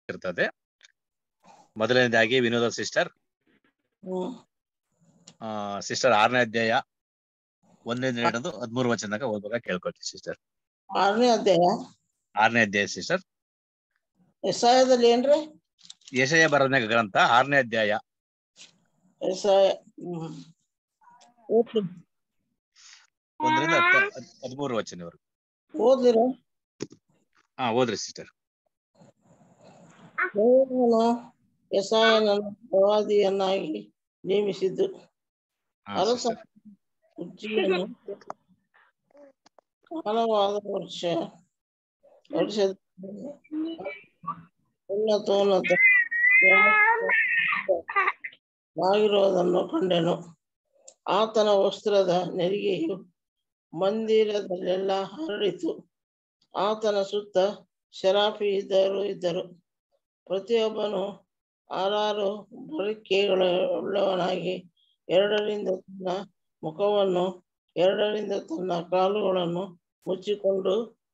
ಇರ್ತದೆ. ಮೊದಲನೇದಾಗಿ ವಿನೋದ sister. Sister 6ನೇ ಅಧ್ಯಾಯ 1-2 13 ವಚನದಾಗ ಓದ್ಬೇಕಾ ಕೇಳ್ಕೊಳ್ತೀವಿ ಸಿಸ್ಟರ್. 6ನೇ ಅಧ್ಯಾಯ 6ನೇ ಅಧ್ಯಾಯ ಸಿಸ್ಟರ್. ಯೆಶಾಯದಲ್ಲಿ ಏನ್ರಿ? ಯೆಶಾಯ ಬರೆದ ಗ್ರಂಥ 6ನೇ ಅಧ್ಯಾಯ. ಯೆಶಾಯ 1-13 ವಚನವರೆಗೂ ಓದಿರ. ಓದ್ರಿ ಸಿಸ್ಟರ್. ದೇವರನ್ನು ಯೆಶಾಯನನ್ನು ಪ್ರವಾದಿಯನ್ನಾಗಿ ನೇಮಿಸಿದ್ದು. ಅರಸ ಉಜ್ಜಿಯನು ಕಾಲವಾದ ವರ್ಷದ ಉನ್ನತವಾಗಿರುವುದನ್ನು ಕಂಡೆನು. ಆತನ ವಸ್ತ್ರದ ನೆರಿಗೆಯು ಮಂದಿರದಲ್ಲೆಲ್ಲ ಹರಡಿತು. ಆತನ ಸುತ್ತ ಶರಾಫಿ ಇದ್ದರು. ಪ್ರತಿಯೊಬ್ಬನು 6 ಬಳಿಕೆಗಳುಳ್ಳವನಾಗಿ 2ರಿಂದ ತನ್ನ ಮುಖವನ್ನು 2ರಿಂದ ತನ್ನ ಕಾಲುಗಳನ್ನು ಮುಚ್ಚಿಕೊಂಡು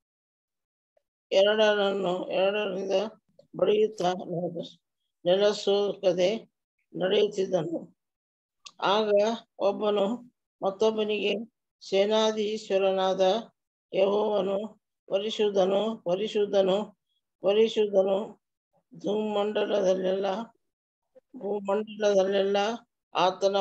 2ರಿಂದ ಬಡಿಯುತ್ತಾ ನೆಲಸೋಕದೆ ನಡೆಯುತ್ತಿದ್ದನು. ಆಗ ಒಬ್ಬನು ಮತ್ತೊಬ್ಬನಿಗೆ, ಸೇನಾಧೀಶ್ವರನಾದ ಯೆಹೋವನು ಪರಿಶುದ್ಧನು, ಪರಿಶುದ್ಧನು, ಪರಿಶುದ್ಧನು, ಭೂಮಂಡಲದಲ್ಲೆಲ್ಲ ಆತನ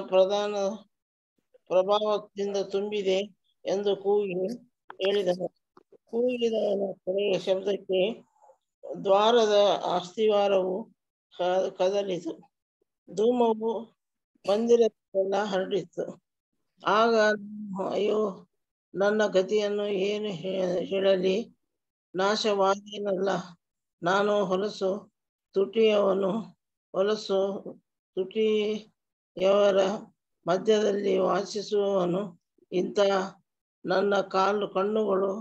ಪ್ರಭಾವದಿಂದ ತುಂಬಿದೆ ಎಂದು ಕೂಗಿ ಹೇಳಿದನು. ಕೂಗಿದವನ ಕಡೆಯ ಶಬ್ದಕ್ಕೆ ದ್ವಾರದ ಅಸ್ತಿವಾರವು ಕದಲಿತು. ಧೂಮವು ಮಂದಿರದಲ್ಲೆಲ್ಲ ಹರಡಿತು. ಆಗ ಅಯ್ಯೋ, ನನ್ನ ಗತಿಯನ್ನು ಏನು ಹೇಳಲಿ? ನಾಶವಾದೇನಲ್ಲ. ನಾನು ಹೊಲಸು ತುಟಿಯವರ ಮಧ್ಯದಲ್ಲಿ ವಾಸಿಸುವವನು. ಇಂಥ ನನ್ನ ಕಣ್ಣುಗಳು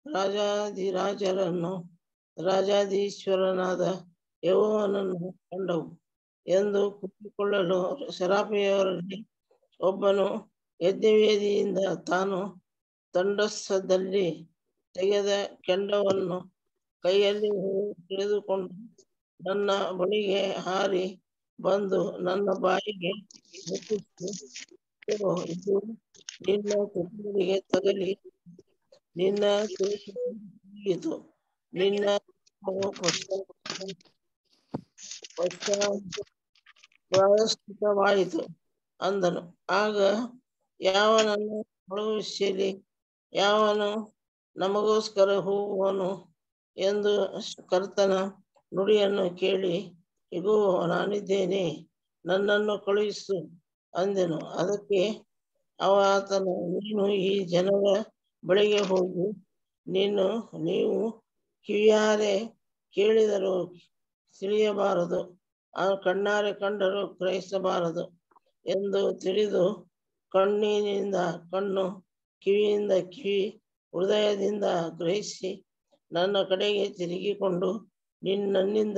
ರಾಜಾಧೀಶ್ವರನಾದ ಯೆಹೋವನನ್ನು ಕಂಡವು ಎಂದು ಕೂಗಿಕೊಳ್ಳಲು ಶರಾಫಿಯವರಲ್ಲಿ ಒಬ್ಬನು ಯಜ್ಞವೇದಿಯಿಂದ ತಾನು ತಂಡಸದಲ್ಲಿ ತೆಗೆದ ಕೆಂಡವನ್ನು ಕೈಯಲ್ಲಿ ಹಿಡಿದುಕೊಂಡು ನನ್ನ ಬಳಿಗೆ ಹಾರಿ ಬಂದು ನನ್ನ ಬಾಯಿಗೆ ಮುಟ್ಟಿಸಿ, ಇದು ನಿನ್ನ ತುಟಿಗಳಿಗೆ ತಗಲಿ, ನಿನ್ನ ಕಿವಿಯಿತು, ನಿನ್ನ ಪ್ರಾಯಶ್ಚಿತ್ತವಾಯಿತು ಅಂದನು. ಆಗ ಯಾವನನ್ನು ಕಳುಹಿಸಲಿ? ಯಾವನು ನಮಗೋಸ್ಕರ ಹೋಗುವನು ಎಂದು ಕರ್ತನ ನುಡಿಯನ್ನು ಕೇಳಿ, ಇಗೋ, ನಾನಿದ್ದೇನೆ, ನನ್ನನ್ನು ಕಳುಹಿಸು ಅಂದೆನು. ಅದಕ್ಕೆ ಆತನು, ನೀನು ಈ ಜನರ ಬಳಿಗೆ ಹೋಗಿ, ನೀವು ಕಿವಿಯಾರೆ ಕೇಳಿದರೂ ತಿಳಿಯಬಾರದು, ಕಣ್ಣಾರೆ ಕಂಡರೂ ಗ್ರಹಿಸಬಾರದು ಎಂದು ತಿಳಿದು, ಕಣ್ಣಿನಿಂದ ಕಣ್ಣು, ಕಿವಿಯಿಂದ ಕಿವಿ, ಹೃದಯದಿಂದ ಗ್ರಹಿಸಿ ನನ್ನ ಕಡೆಗೆ ತಿರುಗಿಕೊಂಡು ನನ್ನಿಂದ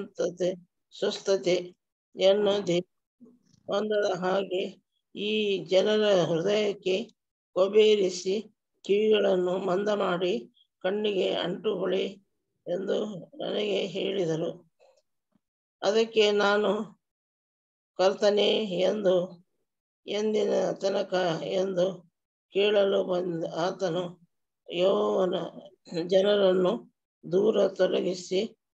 ಸ್ವಸ್ಥತೆಯನ್ನು ಹೊಂದದ ಹಾಗೆ ಈ ಜನರ ಹೃದಯಕ್ಕೆ ಕೊಬೇರಿಸಿ ಕಿವಿಗಳನ್ನು ಮಂದ ಮಾಡಿ ಕಣ್ಣಿಗೆ ಅಂಟುಗೊಳಿ ಎಂದು ನನಗೆ ಹೇಳಿದರು. ಅದಕ್ಕೆ ನಾನು, ಕರ್ತನೇ, ಎಂದಿನ ತನಕ ಎಂದು ಕೇಳಲು ಆತನು, ಯೆಹೋವನ ಜನರನ್ನು ದೂರ ತೊಲಗಿಸಿ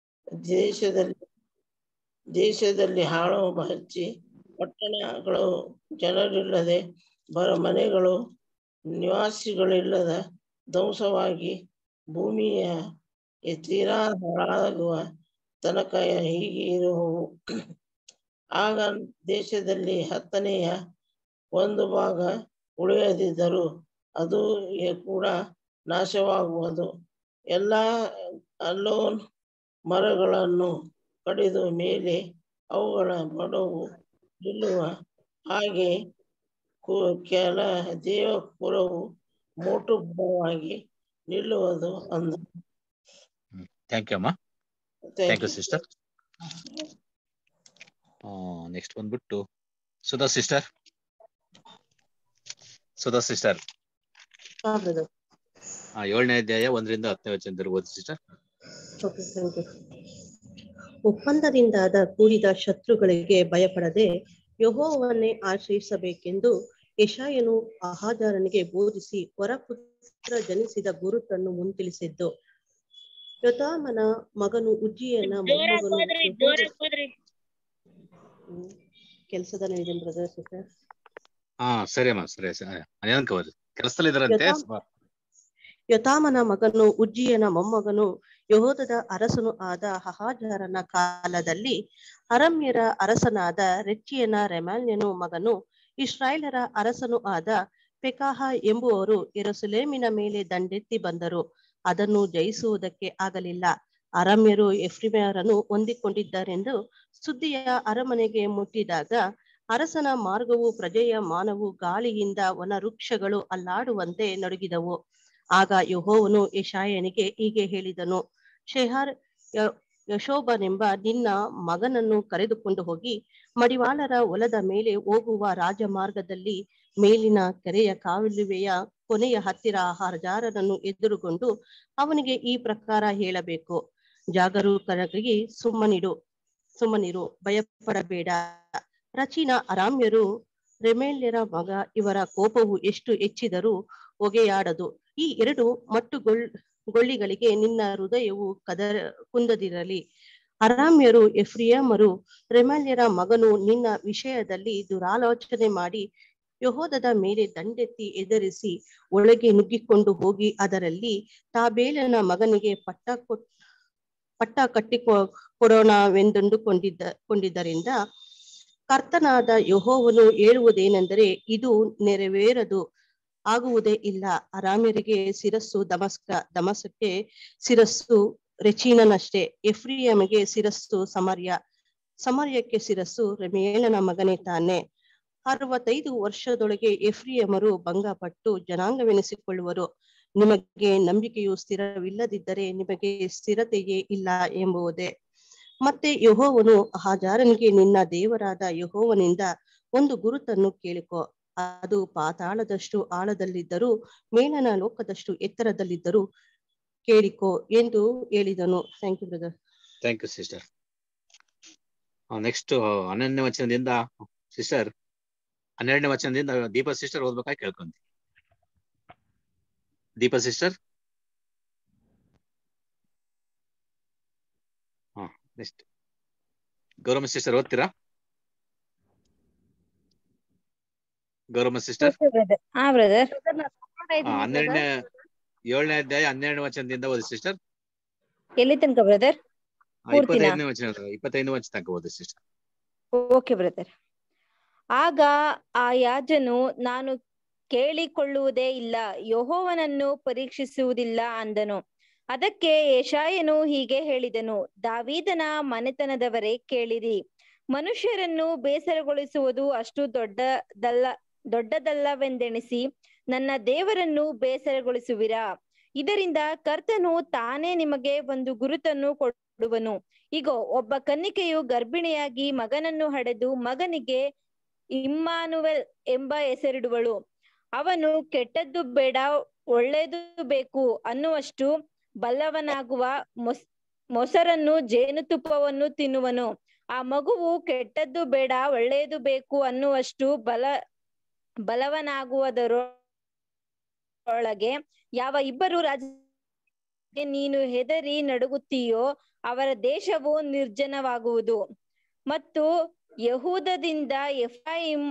ದೇಶದಲ್ಲಿ ಹಾಳು ಹಚ್ಚಿ, ಪಟ್ಟಣಗಳು ಜನರಿಲ್ಲದೆ ಮನೆಗಳು ನಿವಾಸಿಗಳಿಲ್ಲದ ಧ್ವಂಸವಾಗಿ ಭೂಮಿಯ ತೀರಾ ಹಾಳಾಗುವ ತನಕ ಹೀಗೆ ಇರುವವು. ಆಗ ದೇಶದಲ್ಲಿ 10ನೆಯ 1 ಭಾಗ ಉಳಿಯದಿದ್ದರೂ ಅದು ಕೂಡ ನಾಶವಾಗುವುದು. ಎಲ್ಲ ಅಲ್ಲೋನ್ ಮರಗಳನ್ನು ಕಡಿದ ಮೇಲೆ ಅವುಗಳ ಬಡವು ನಿಲ್ಲುವ ಹಾಗೆ ಕೆಲ ದೇವಪುರವು ಮೋಟು ಬಡವಾಗಿ ನಿಲ್ಲುವುದು ಅಂದ. ಥ್ಯಾಂಕ್ ಯು ಅಮ್ಮ. Thank you sister. ನೆಕ್ಸ್ಟ್ ಬಂದ್ಬಿಟ್ಟು ಸುಧಾ ಸಿಸ್ಟರ್. 7ನೇ ಅಧ್ಯಾಯ 1-10 ವಚನದವರೆಗೂ ಓದಿ ಸಿಸ್ಟರ್. ಒಪ್ಪಂದದಿಂದಾದ ಕೂಡಿದ ಶತ್ರುಗಳಿಗೆ ಭಯಪಡದೆ ಯೆಹೋವನ್ನೇ ಆಶ್ರಯಿಸಬೇಕೆಂದು ಯೆಶಾಯನು ಆಹಾಜರನಿಗೆ ಬೋಧಿಸಿ ವರಪುತ್ರ ಜನಿಸಿದ ಗುರುತನ್ನು ಮುಂತಿಳಿಸಿದ್ದು. ಯೋತಾಮನ ಮಗನು ಉಜ್ಜೀಯನ ಮೊಮ್ಮಗನು ಕೆಲಸದಲ್ಲಿ ಬ್ರದರ್ ಸಿಸ್ಟರ್. ಸರಿ ಅಮ್ಮ, ಸರಿ ಕೆಲಸದಲ್ಲಿ ಇದ್ರಂತೆ. ಯೋತಾಮನ ಮಗನು ಉಜ್ಜೀಯನ ಮೊಮ್ಮಗನು ಯೆಹೂದದ ಅರಸನು ಆದ ಆಹಾಜರನ ಕಾಲದಲ್ಲಿ ಅರಾಮ್ಯರ ಅರಸನಾದ ರೆಚೀಯನ ರೆಮಲ್ಯನು ಮಗನು ಇಸ್ರಾಯೇಲರ ಅರಸನು ಆದ ಪೆಕಾಹ ಎಂಬುವರು ಯೆರೂಸಲೇಮಿನ ಮೇಲೆ ದಂಡೆತ್ತಿ ಬಂದರು. ಅದನ್ನು ಜಯಿಸುವುದಕ್ಕೆ ಆಗಲಿಲ್ಲ. ಅರಾಮ್ಯರು ಎಫ್ರಿಮರನ್ನು ಹೊಂದಿಕೊಂಡಿದ್ದಾರೆಂದು ಸುದ್ದಿಯ ಅರಮನೆಗೆ ಮುಟ್ಟಿದಾಗ ಅರಸನ ಮಾರ್ಗವು ಪ್ರಜೆಯ ಮಾನವು ಗಾಳಿಯಿಂದ ವನವೃಕ್ಷಗಳು ಅಲ್ಲಾಡುವಂತೆ ನಡುಗಿದವು. ಆಗ ಯೆಹೋವನು ಯೆಶಾಯನಿಗೆ ಹೀಗೆ ಹೇಳಿದನು, ಯಶೋಬನೆಂಬ ನಿನ್ನ ಮಗನನ್ನು ಕರೆದುಕೊಂಡು ಹೋಗಿ ಮಡಿವಾಳರ ಹೊಲದ ಮೇಲೆ ಹೋಗುವ ರಾಜಮಾರ್ಗದಲ್ಲಿ ಮೇಲಿನ ಕೆರೆಯ ಕಾಲುವೆಯ ಕೊನೆಯ ಹತ್ತಿರ ಆಹಾರಜಾರನನ್ನು ಎದುರುಗೊಂಡು ಅವನಿಗೆ ಈ ಪ್ರಕಾರ ಹೇಳಬೇಕು, ಜಾಗರೂಕರಾಗಿ ಸುಮ್ಮನಿರು, ಭಯಪಡಬೇಡ. ರಚೀನ ಅರಾಮ್ಯರು ರೆಮೆಲ್ಯರ ಮಗ, ಇವರ ಕೋಪವು ಎಷ್ಟು ಹೆಚ್ಚಿದರೂ ಹೊಗೆಯಾಡದು. ಈ ಎರಡು ಮಟ್ಟುಗೊಳ್ಳಿಗಳಿಗೆ ನಿನ್ನ ಹೃದಯವು ಕುಂದದಿರಲಿ. ಅರಾಮ್ಯರು ಎಫ್ರಿಯಮರು ರೆಮಲ್ಯರ ಮಗನು ನಿನ್ನ ವಿಷಯದಲ್ಲಿ ದುರಾಲೋಚನೆ ಮಾಡಿ ಯೆಹೂದದ ಮೇಲೆ ದಂಡೆತ್ತಿ ಎದುರಿಸಿ ಒಳಗೆ ನುಗ್ಗಿಕೊಂಡು ಹೋಗಿ ಅದರಲ್ಲಿ ತಾಬೇಲನ ಮಗನಿಗೆ ಪಟ್ಟ ಕಟ್ಟಿಕೊಡೋಣವೆಂದುಕೊಂಡಿದ್ದರಿಂದ ಕರ್ತನಾದ ಯೆಹೋವನು ಹೇಳುವುದೇನೆಂದರೆ, ಇದು ನೆರವೇರದು, ಆಗುವುದೇ ಇಲ್ಲ. ಅರಾಮ್ಯರಿಗೆ ಶಿರಸ್ಸು ದಮಸ್ಕಕ್ಕೆ ಶಿರಸ್ಸು ರೆಚೀನನಷ್ಟೇ. ಎಫ್ರಿಯಮಿಗೆ ಶಿರಸ್ಸು ಸಮರ್ಯಕ್ಕೆ ಶಿರಸ್ಸು ರೆಮಲ್ಯನ ಮಗನೇ ತಾನೆ. 65 ವರ್ಷದೊಳಗೆ ಎಫ್ರಿಯಮರು ಭಂಗಪಟ್ಟು ಜನಾಂಗವೆನಿಸಿಕೊಳ್ಳುವರು. ನಿಮಗೆ ನಂಬಿಕೆಯು ಸ್ಥಿರವಿಲ್ಲದಿದ್ದರೆ ನಿಮಗೆ ಸ್ಥಿರತೆಯೇ ಇಲ್ಲ ಎಂಬುದೇ. ಮತ್ತೆ ಯೆಹೋವನು ಆಹಾಜರನಿಗೆ, ನಿನ್ನ ದೇವರಾದ ಯೆಹೋವನಿಂದ ಒಂದು ಗುರುತನ್ನು ಕೇಳಿಕೊ, ಅದು ಪಾತಾಳದಷ್ಟು ಆಳದಲ್ಲಿದ್ದರೂ ಮೇಲನ ಲೋಕದಷ್ಟು ಎತ್ತರದಲ್ಲಿದ್ದರೂ ಕೇಳಿಕೊ ಎಂದು ಹೇಳಿದನು. Thank you brother. Thank you sister. Next 11ನೇ ವಚನದಿಂದ ಸಿಸ್ಟರ್ 12ನೇ ವಚನದಿಂದ ದೀಪಾ ಸಿಸ್ಟರ್ ಓದ್ಬೇಕಾಗಿ ಕೇಳ್ಕೊಂತೀನಿ. Deepa sister. Next Gowramma sister ಓದ್ತೀರಾ? ಗೌರಮ್ಮ ಸಿಸ್ಟರ್. 7ನೇ ಅಧ್ಯಾಯ 12ನೇ ವಚನದಿಂದ ಓದಿ ಸಿಸ್ಟರ್. ಎಲ್ಲಿ ತನಕ ಬ್ರದರ್? 25ನೇ ವಚನ ತನಕ ಓದಿ ಸಿಸ್ಟರ್. Okay brother. ಆಗ ಆ ಯಾಜನು, ನಾನು ಕೇಳಿಕೊಳ್ಳುವುದೇ ಇಲ್ಲ, ಯೆಹೋವನನ್ನು ಪರೀಕ್ಷಿಸುವುದಿಲ್ಲ ಅಂದನು. ಅದಕ್ಕೆ ಯೆಶಾಯನು ಹೀಗೆ ಹೇಳಿದನು, ದಾವೀದನ ಮನೆತನದವರೇ ಕೇಳಿರಿ. ಮನುಷ್ಯರನ್ನು ಬೇಸರಗೊಳಿಸುವುದು ಅಷ್ಟು ದೊಡ್ಡದಲ್ಲವೆಂದೆಣಿಸಿ ನನ್ನ ದೇವರನ್ನು ಬೇಸರಗೊಳಿಸುವಿರಾ? ಇದರಿಂದ ಕರ್ತನು ತಾನೇ ನಿಮಗೆ ಒಂದು ಗುರುತನ್ನು ಕೊಡುವನು. ಇಗೋ, ಒಬ್ಬ ಕನ್ನಿಕೆಯು ಗರ್ಭಿಣಿಯಾಗಿ ಮಗನನ್ನು ಹಡೆದು ಮಗನಿಗೆ ಇಮ್ಮಾನುವೇಲ್ ಎಂಬ ಹೆಸರಿಡುವಳು. ಅವನು ಕೆಟ್ಟದ್ದು ಬೇಡ, ಒಳ್ಳೆಯದು ಬೇಕು ಅನ್ನುವಷ್ಟು ಬಲ್ಲವನಾಗುವ, ಮೊಸರನ್ನು ಜೇನುತುಪ್ಪವನ್ನು ತಿನ್ನುವನು. ಆ ಮಗುವು ಕೆಟ್ಟದ್ದು ಬೇಡ, ಒಳ್ಳೆಯದು ಬೇಕು ಅನ್ನುವಷ್ಟು ಬಲವನಾಗುವುದರೊಳಗೆ ಯಾವ ಇಬ್ಬರು ರಾಜ ನೀನು ಹೆದರಿ ನಡುಗುತ್ತೀಯೋ ಅವರ ದೇಶವು ನಿರ್ಜನವಾಗುವುದು. ಮತ್ತು ಯೆಹೂದದಿಂದ ಎಫ್ರಾಯಿಮ್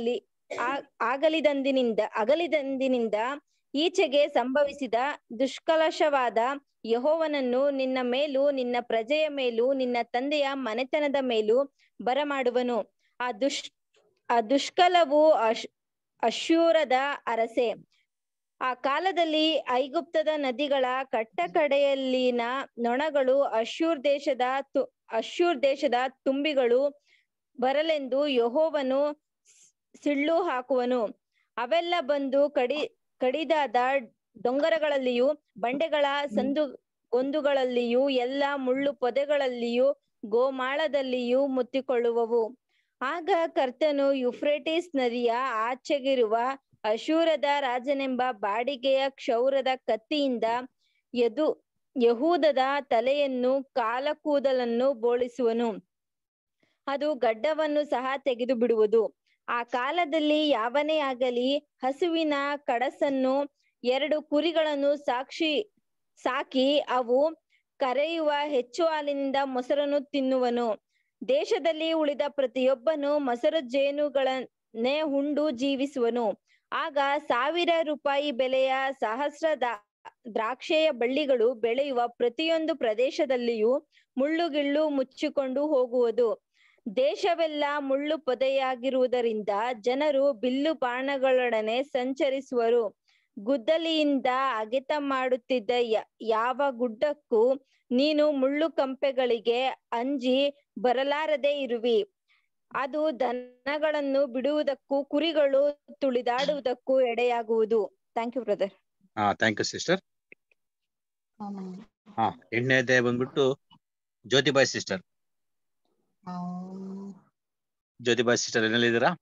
ಅಗಲಿದಂದಿನಿಂದ ಈಚೆಗೆ ಸಂಭವಿಸಿದ ದುಷ್ಕಲಶವಾದ ಯೆಹೋವನನ್ನು ನಿನ್ನ ಮೇಲೂ ನಿನ್ನ ಪ್ರಜೆಯ ಮೇಲೂ ನಿನ್ನ ತಂದೆಯ ಮನೆತನದ ಮೇಲೂ ಬರಮಾಡುವನು. ಆ ದುಷ್ಕಲವು ಅಶ್ಶೂರದ ಅರಸೆ. ಆ ಕಾಲದಲ್ಲಿ ಐಗುಪ್ತದ ನದಿಗಳ ಕಟ್ಟಕಡೆಯಲ್ಲಿನ ನೊಣಗಳು ಅಶ್ಶೂರ್ ದೇಶದ ತುಂಬಿಗಳು ಬರಲೆಂದು ಯೆಹೋವನು ಸಿಳ್ಳು ಹಾಕುವನು. ಅವೆಲ್ಲ ಬಂದು ಕಡಿದಾದ ಡೊಂಗರಗಳಲ್ಲಿಯೂ ಬಂಡೆಗಳ ಸಂದುಗೊಂದುಗಳಲ್ಲಿಯೂ ಎಲ್ಲ ಮುಳ್ಳು ಪೊದೆಗಳಲ್ಲಿಯೂ ಗೋಮಾಳದಲ್ಲಿಯೂ ಮುತ್ತಿಕೊಳ್ಳುವವು. ಆಗ ಕರ್ತನು ಯುಫ್ರೇಟಿಸ್ ನದಿಯ ಆಚೆಗಿರುವ ಅಶ್ಶೂರದ ರಾಜನೆಂಬ ಬಾಡಿಗೆಯ ಕ್ಷೌರದ ಕತ್ತಿಯಿಂದ ಯಹೂದದ ತಲೆಯನ್ನು ಕಾಲಕೂದಲನ್ನು ಬೋಳಿಸುವನು, ಅದು ಗಡ್ಡವನ್ನು ಸಹ ತೆಗೆದು ಬಿಡುವುದು. ಆ ಕಾಲದಲ್ಲಿ ಯಾವನೇ ಆಗಲಿ ಹಸುವಿನ ಕಡಸನ್ನು 2 ಕುರಿಗಳನ್ನು ಸಾಕಿ ಅವು ಕರೆಯುವ ಹೆಚ್ಚು ಹಾಲಿನಿಂದ ಮೊಸರನ್ನು ತಿನ್ನುವನು. ದೇಶದಲ್ಲಿ ಉಳಿದ ಪ್ರತಿಯೊಬ್ಬನು ಮೊಸರು ಜೇನುಗಳನ್ನೇ ಉಂಡು ಜೀವಿಸುವನು. ಆಗ 1000 ರೂಪಾಯಿ ಬೆಲೆಯ ಸಹಸ್ರ ದ್ರಾಕ್ಷೆಯ ಬಳ್ಳಿಗಳು ಬೆಳೆಯುವ ಪ್ರತಿಯೊಂದು ಪ್ರದೇಶದಲ್ಲಿಯೂ ಮುಳ್ಳುಗಿಳ್ಳು ಮುಚ್ಚಿಕೊಂಡು ಹೋಗುವುದು. ದೇಶವೆಲ್ಲ ಮುಳ್ಳು ಪೊದೆಯಾಗಿರುವುದರಿಂದ ಜನರು ಬಿಲ್ಲು ಬಾಣಗಳೊಡನೆ ಸಂಚರಿಸುವರು. ಗುದ್ದಲಿಯಿಂದ ಅಗೆತ ಮಾಡುತ್ತಿದ್ದ ಯಾವ ಗುಡ್ಡಕ್ಕೂ ನೀನು ಮುಳ್ಳು ಕಂಪೆಗಳಿಗೆ ಅಂಜಿ ಬರಲಾರದೆ ಇರುವಿ. ಅದು ದನಗಳನ್ನು ಬಿಡುವುದಕ್ಕೂ ಕುರಿಗಳು ತುಳಿದಾಡುವುದಕ್ಕೂ ಎಡೆಯಾಗುವುದು. Thank you brother. Thank you sister. 8ನೇ ಅಧ್ಯಾಯ ಬಂದ್ಬಿಟ್ಟು ಜ್ಯೋತಿಬಾಯಿ ಸಿಸ್ಟರ್. ಜ್ಯೋತಿಬಾಯಿ ಸಿಸ್ಟರ್ ಎಲ್ಲಿದ್ದೀರಾ?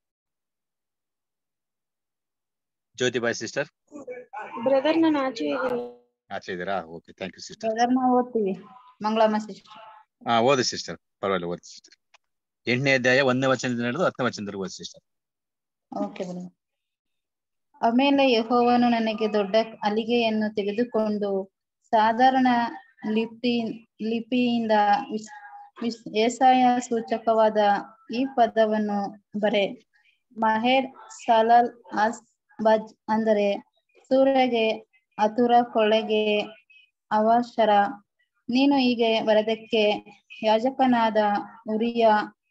ಜ್ಯೋತಿಬಾಯಿ ಸಿಸ್ಟರ್ ಬ್ರದರ್ ನಾನು ಆಚೆ ಇದ್ದೀರಾ? Okay, thank you sister. Brother ನಾವು ಓದ್ತೀವಿ. ಮಂಗಳಮ್ಮ ಸಿಸ್ಟರ್. ಓದಿ ಸಿಸ್ಟರ್, ಪರವಾಗಿಲ್ಲ, ಓದಿ ಸಿಸ್ಟರ್. 8ನೇ ಅಧ್ಯಾಯ 1ನೇ ವಚನದಿಂದ ಹಿಡಿದು 10ನೇ ವಚನದವರೆಗೂ ಓದಿ ಸಿಸ್ಟರ್. Okay brother. ಆಮೇಲೆ ಯೆಹೋವನು ನನಗೆ ದೊಡ್ಡ ಹಲಿಗೆಯನ್ನು ತೆಗೆದುಕೊಂಡು ಸಾಧಾರಣ ಲಿಪಿಯಿಂದ ಏಸಾಯ ಸೂಚಕವಾದ ಈ ಪದವನ್ನು ಬರೆ. ಮಹೇರ್ ಸಲಾಲ್ ಆಸ್ ಬಜ್, ಅಂದರೆ ಸೂರ್ಯಗೆ ಅತುರ, ಕೊಳ್ಳೆಗೆ ಅವಸರ. ನೀನು ಹೀಗೆ ಬರೆದಕ್ಕೆ ಯಾಜಕನಾದ ಉರಿಯ